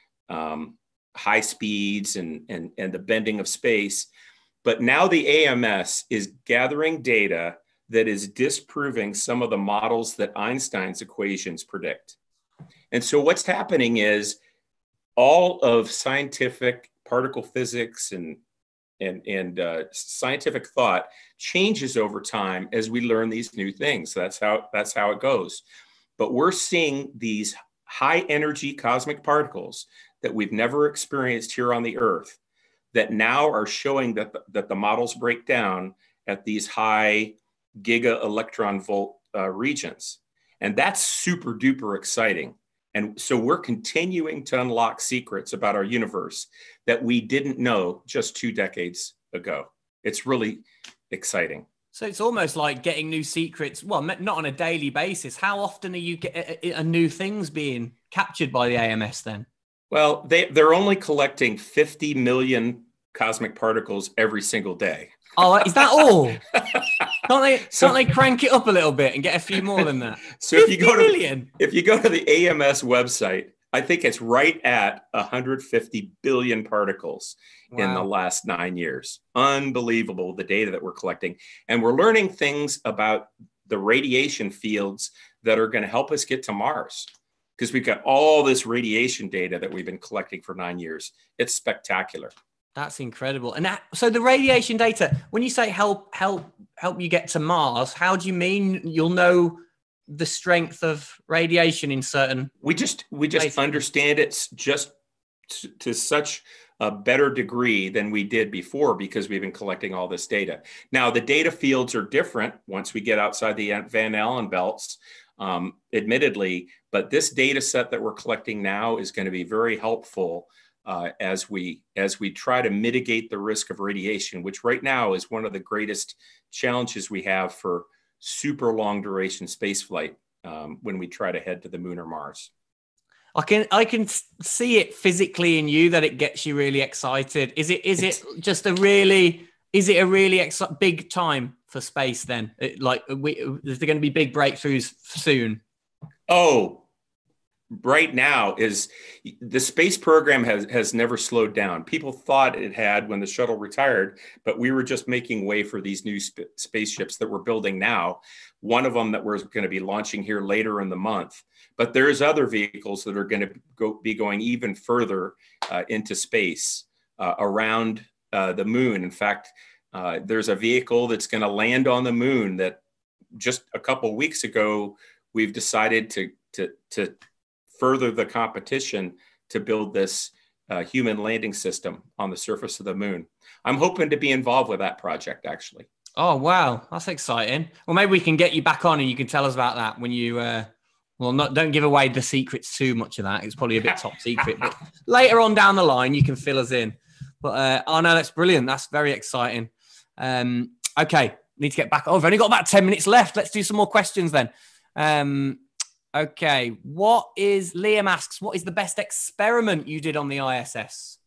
um, high speeds and, and, and the bending of space. But now the A M S is gathering data that is disproving some of the models that Einstein's equations predict. And so what's happening is all of scientific particle physics and and, and uh, scientific thought changes over time as we learn these new things. That's how, that's how it goes. But we're seeing these high energy cosmic particles that we've never experienced here on the Earth that now are showing that the, that the models break down at these high giga electron volt uh, regions. And that's super duper exciting. And so we're continuing to unlock secrets about our universe that we didn't know just two decades ago. It's really exciting. So it's almost like getting new secrets. Well, not on a daily basis. How often are you get a, a new things being captured by the A M S then? Well, they, they're only collecting fifty million cosmic particles every single day. Oh, is that all? Can't they, so, can't they crank it up a little bit and get a few more than that? So if you go to if you go to the A M S website, I think it's right at one hundred fifty billion particles wow. in the last nine years. Unbelievable, the data that we're collecting. And we're learning things about the radiation fields that are going to help us get to Mars. Because we've got all this radiation data that we've been collecting for nine years. It's spectacular. That's incredible. And that, so the radiation data, when you say help, help, help you get to Mars, how do you mean you'll know the strength of radiation in certain? We just, we just places? understand it just to, to such a better degree than we did before because we've been collecting all this data. Now the data fields are different once we get outside the Van Allen belts, um, admittedly, but this data set that we're collecting now is going to be very helpful Uh, as we as we try to mitigate the risk of radiation, which right now is one of the greatest challenges we have for super long duration space flight um, when we try to head to the moon or Mars. I can I can see it physically in you that it gets you really excited. Is it is it just a really is it a really ex- big time for space then? It, like, we, is there going to be big breakthroughs soon? Oh. Right now is the space program has, has never slowed down. People thought it had when the shuttle retired, but we were just making way for these new sp- spaceships that we're building now. One of them that we're going to be launching here later in the month, but there's other vehicles that are going to go, be going even further uh, into space uh, around uh, the moon. In fact, uh, there's a vehicle that's going to land on the moon that just a couple of weeks ago, we've decided to, to, to, further the competition to build this uh, human landing system on the surface of the moon. I'm hoping to be involved with that project, actually. Oh, wow. That's exciting. Well, maybe we can get you back on and you can tell us about that when you, uh, well, not don't give away the secrets too much of that. It's probably a bit top secret, but later on down the line, you can fill us in. But, uh, oh, no, that's brilliant. That's very exciting. Um, okay. Need to get back. Oh, I've only got about ten minutes left. Let's do some more questions then. Um, Okay, what is, Liam asks, what is the best experiment you did on the I S S?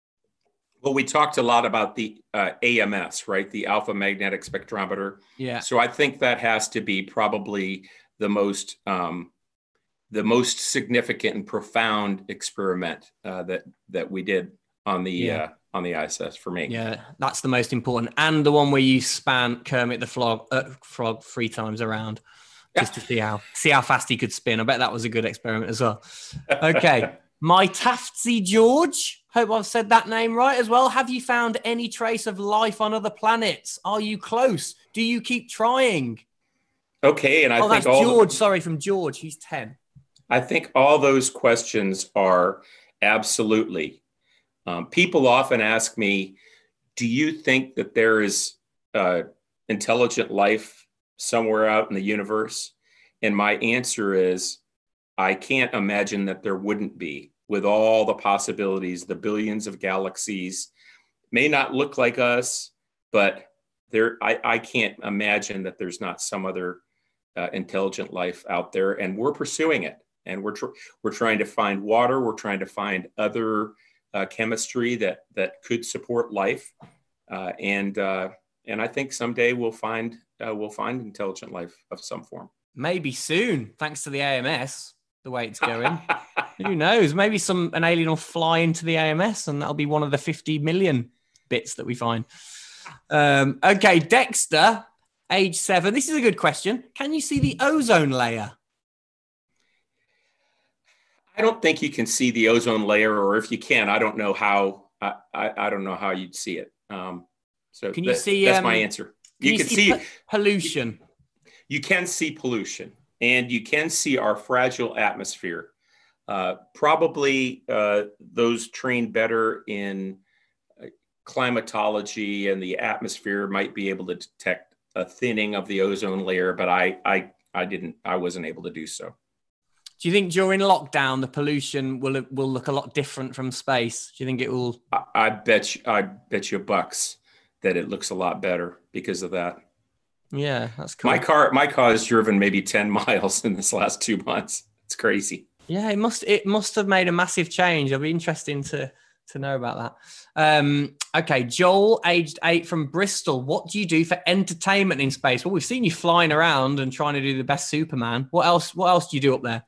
Well, we talked a lot about the uh, A M S, right? The alpha magnetic spectrometer. Yeah. So I think that has to be probably the most um, the most significant and profound experiment uh, that that we did on the yeah. uh, on the I S S for me. Yeah, that's the most important, and the one where you span Kermit the Frog, uh, frog three times around. Just to see how see how fast he could spin. I bet that was a good experiment as well. Okay. My Taftsy George, hope I've said that name right as well. Have you found any trace of life on other planets? Are you close? Do you keep trying? Okay, and I oh, think that's all George. the, Sorry, from George. He's ten. I think all those questions are absolutely. Um, people often ask me, do you think that there is uh, intelligent life somewhere out in the universe? And my answer is, I can't imagine that there wouldn't be, with all the possibilities, the billions of galaxies. May not look like us, but there, I, I can't imagine that there's not some other uh, intelligent life out there, and we're pursuing it. And we're tr- we're trying to find water. We're trying to find other uh, chemistry that that could support life, uh, and uh, and I think someday we'll find uh, we'll find intelligent life of some form. Maybe soon, thanks to the A M S. The way it's going. Who knows? Maybe some an alien will fly into the A M S and that'll be one of the fifty million bits that we find. Um, okay, Dexter, age seven. This is a good question. Can you see the ozone layer? I don't think you can see the ozone layer, or if you can, I don't know how. I, I, I don't know how you'd see it. Um, so can you that, see? That's um, my answer. Can you, you can see, see po- pollution. You, you can see pollution. And you can see our fragile atmosphere. Uh, probably uh, those trained better in uh, climatology and the atmosphere might be able to detect a thinning of the ozone layer, but I, I, I didn't, I wasn't able to do so. Do you think during lockdown the pollution will will look a lot different from space? Do you think it will? I, I bet you, I bet you bucks that it looks a lot better because of that. Yeah, that's cool. My car, my car has driven maybe ten miles in this last two months. It's crazy. Yeah, it must it must have made a massive change. It'll be interesting to to know about that. Um, okay, Joel, aged eight from Bristol. What do you do for entertainment in space? Well, we've seen you flying around and trying to do the best Superman. What else? What else do you do up there?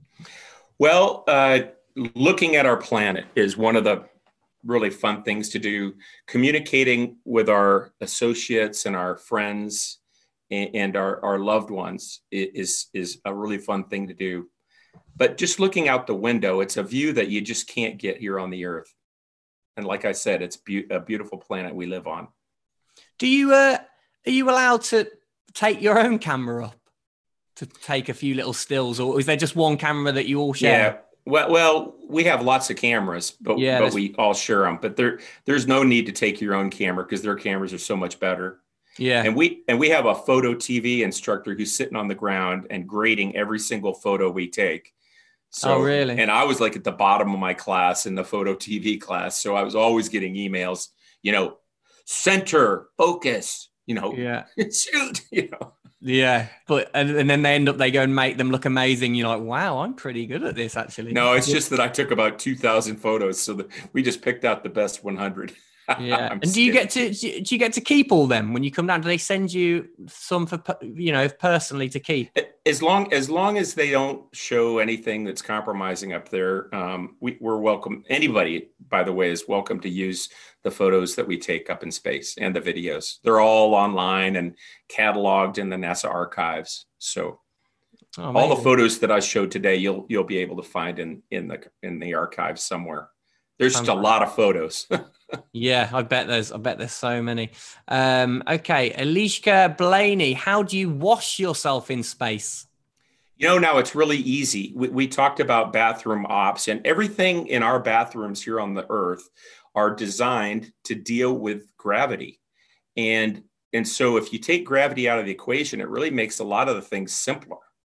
Well, uh, looking at our planet is one of the really fun things to do. Communicating with our associates and our friends and our, our loved ones is, is a really fun thing to do. But just looking out the window, it's a view that you just can't get here on the Earth. And like I said, it's be- a beautiful planet we live on. Do you, uh, are you allowed to take your own camera up to take a few little stills, or is there just one camera that you all share? Yeah. Well, well, we have lots of cameras, but, yeah, but we all share them. But there, there's no need to take your own camera because their cameras are so much better. Yeah. And we and we have a photo T V instructor who's sitting on the ground and grading every single photo we take. So, oh, really? And I was like at the bottom of my class in the photo T V class. So I was always getting emails, you know, center, focus, you know, yeah, shoot, you know. Yeah. But, and, and then they end up, they go and make them look amazing. You're like, wow, I'm pretty good at this actually. No, it's just that I took about two thousand photos. So that we just picked out the best one hundred. Yeah. And do you get to, do you get to keep all them when you come down? Do they send you some for, you know, personally to keep? As long, as long as they don't show anything that's compromising up there, um, we, we're welcome. Anybody, by the way, is welcome to use the photos that we take up in space and the videos. They're all online and cataloged in the NASA archives. So oh, all the photos that I showed today, you'll, you'll be able to find in, in the, in the archives somewhere. There's just a lot of photos. Yeah, I bet there's I bet there's so many. Um, okay, Alishka Blaney, how do you wash yourself in space? You know, now it's really easy. We, we talked about bathroom ops, and everything in our bathrooms here on the Earth are designed to deal with gravity. And, and so if you take gravity out of the equation, it really makes a lot of the things simpler.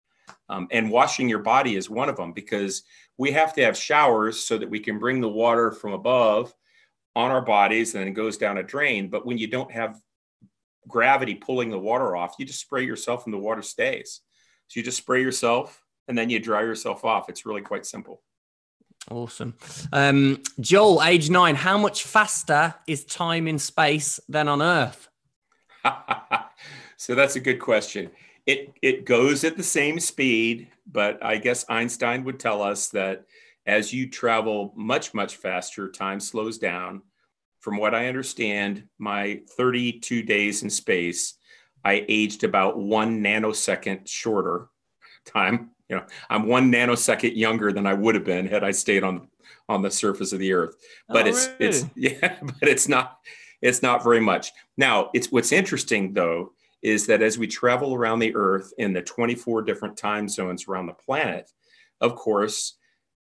Um, and washing your body is one of them, because we have to have showers so that we can bring the water from above on our bodies and then it goes down a drain. But when you don't have gravity pulling the water off, you just spray yourself and the water stays. So you just spray yourself and then you dry yourself off. It's really quite simple. Awesome. Um, Joel, age nine, how much faster is time in space than on Earth? So that's a good question. It, it goes at the same speed, but I guess Einstein would tell us that as you travel much, much faster, time slows down. From what I understand, my thirty-two days in space, I aged about one nanosecond shorter time. you know, I'm one nanosecond younger than I would have been had I stayed on on the surface of the Earth. But oh, it's really? it's yeah, but it's not it's not very much. Now, it's what's interesting though is that as we travel around the Earth in the twenty-four different time zones around the planet, of course,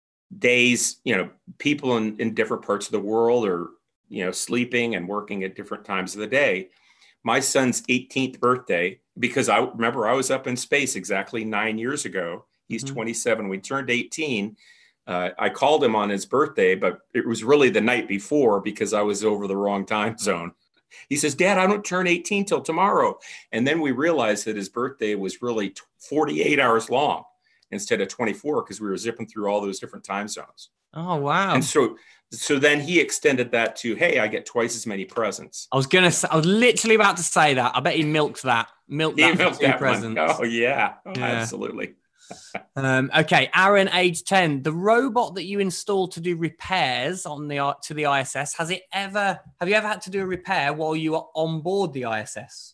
days, you know, people in, in different parts of the world are, you know, sleeping and working at different times of the day. My son's eighteenth birthday, because I remember I was up in space exactly nine years ago. He's mm-hmm. twenty-seven. We turned eighteen. Uh, I called him on his birthday, but it was really the night before because I was over the wrong time zone. He says, Dad, I don't turn eighteen till tomorrow. And then we realized that his birthday was really forty-eight hours long instead of twenty-four because we were zipping through all those different time zones. Oh, wow. And so so then he extended that to, hey, I get twice as many presents. I was going to say, I was literally about to say that. I bet he milked that. Milked he that milked for two that presents. One. Oh, yeah. Oh, yeah. Absolutely. um, okay. Aaron, age ten, the robot that you installed to do repairs on the to the I S S, has it ever, have you ever had to do a repair while you were on board the I S S?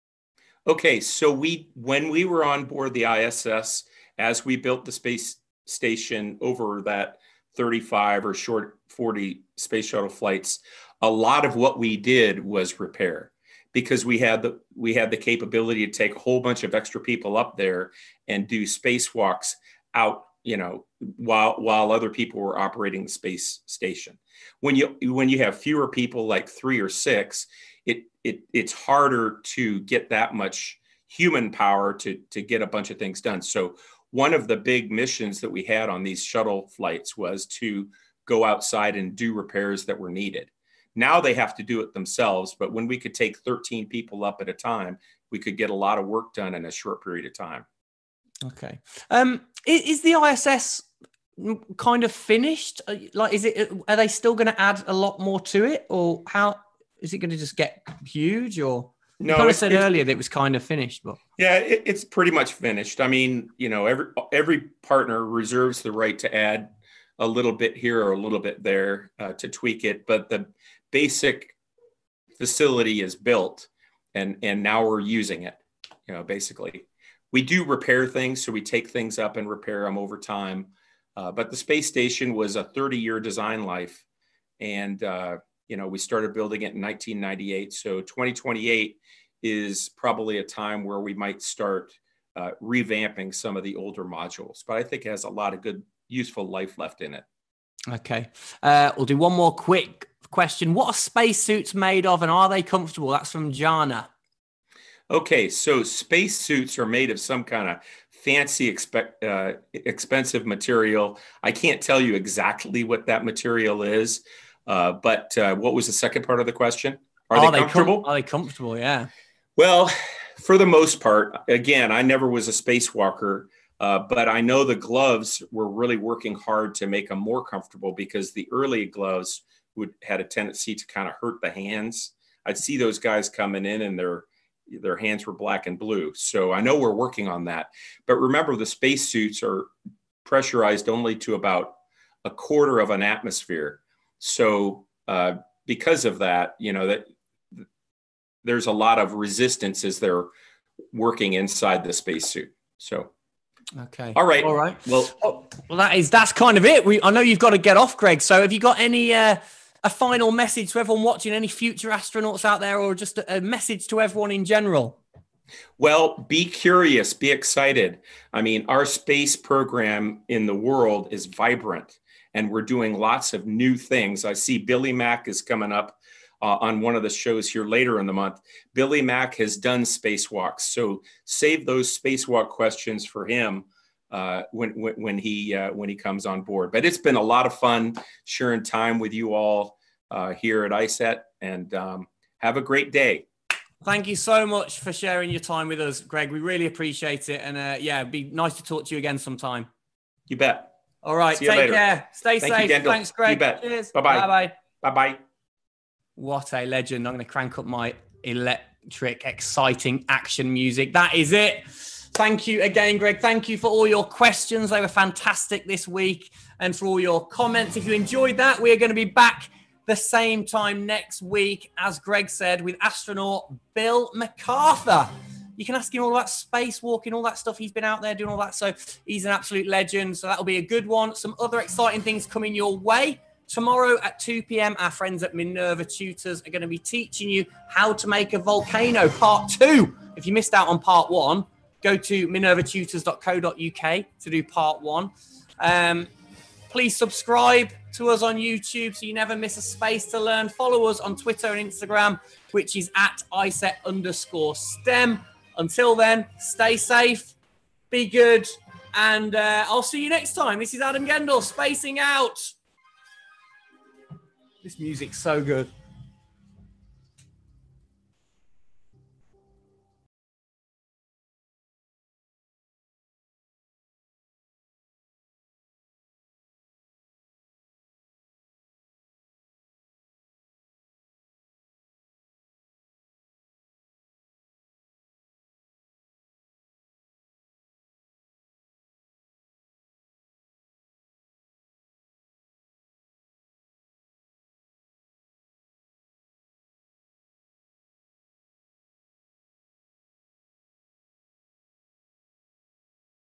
Okay. So we, when we were on board the I S S, as we built the space station over that thirty-five or short forty space shuttle flights, a lot of what we did was repair because we had the we had the capability to take a whole bunch of extra people up there and do spacewalks out, you know, while while other people were operating the space station. When you when you have fewer people, like three or six, it it it's harder to get that much human power to to get a bunch of things done. So one of the big missions that we had on these shuttle flights was to go outside and do repairs that were needed. Now they have to do it themselves, but when we could take thirteen people up at a time, we could get a lot of work done in a short period of time. Okay. Um, is, is the I S S kind of finished? Like, is it, are they still going to add a lot more to it, or how is it going to just get huge? Or no, you kind of said earlier that it was kind of finished, but yeah, it, it's pretty much finished. I mean, you know, every every partner reserves the right to add a little bit here or a little bit there uh, to tweak it, but the basic facility is built, and and now we're using it. You know, basically, we do repair things, so we take things up and repair them over time. Uh, but the space station was a thirty-year design life, and uh, you know, we started building it in nineteen ninety-eight. So twenty twenty-eight is probably a time where we might start uh, revamping some of the older modules. But I think it has a lot of good, useful life left in it. Okay, uh, we'll do one more quick question. What are spacesuits made of, and are they comfortable? That's from Jana. Okay, so spacesuits are made of some kind of fancy, expe- uh, expensive material. I can't tell you exactly what that material is, uh, but uh, what was the second part of the question? Are, are they, they comfortable? Com- are they comfortable? Yeah. Well, for the most part, again, I never was a spacewalker, uh, but I know the gloves were really working hard to make them more comfortable because the early gloves would had a tendency to kind of hurt the hands. I'd see those guys coming in and their their hands were black and blue. So I know we're working on that. But remember, the spacesuits are pressurized only to about a quarter of an atmosphere. So uh, because of that, you know, that there's a lot of resistance as they're working inside the spacesuit. So, okay. All right. All right. Well, oh, well, that is, that's kind of it. We, I know you've got to get off, Greg. So have you got any, uh, a final message to everyone watching, any future astronauts out there, or just a, a message to everyone in general? Well, be curious, be excited. I mean, our space program in the world is vibrant, and we're doing lots of new things. I see Billy Mack is coming up uh, on one of the shows here later in the month. Billy Mack has done spacewalks, so save those spacewalk questions for him uh, when, when, when he uh, when he comes on board. But it's been a lot of fun sharing time with you all uh, here at ISSET, and um, have a great day. Thank you so much for sharing your time with us, Greg. We really appreciate it. And uh, yeah, it'd be nice to talk to you again sometime. You bet. All right. See you take later. care. Stay Thank safe. You, Thanks, Greg. You bet. Cheers. Bye-bye. Bye-bye. Bye-bye. What a legend. I'm going to crank up my electric, exciting action music. That is it. Thank you again, Greg. Thank you for all your questions. They were fantastic this week. And for all your comments. If you enjoyed that, we are going to be back the same time next week, as Greg said, with astronaut Bill MacArthur. you can ask him all about spacewalking, all that stuff. He's been out there doing all that. So he's an absolute legend. So that'll be a good one. Some other exciting things coming your way. Tomorrow at two p.m, our friends at Minerva Tutors are going to be teaching you how to make a volcano, part two. If you missed out on part one, go to minerva tutors dot co dot uk to do part one. Um, please subscribe to us on YouTube so you never miss a Space to Learn. Follow us on Twitter and Instagram, which is at ISET underscore STEM. Until then, stay safe, be good, and uh, I'll see you next time. This is Adam Gendel, spacing out. This music's so good.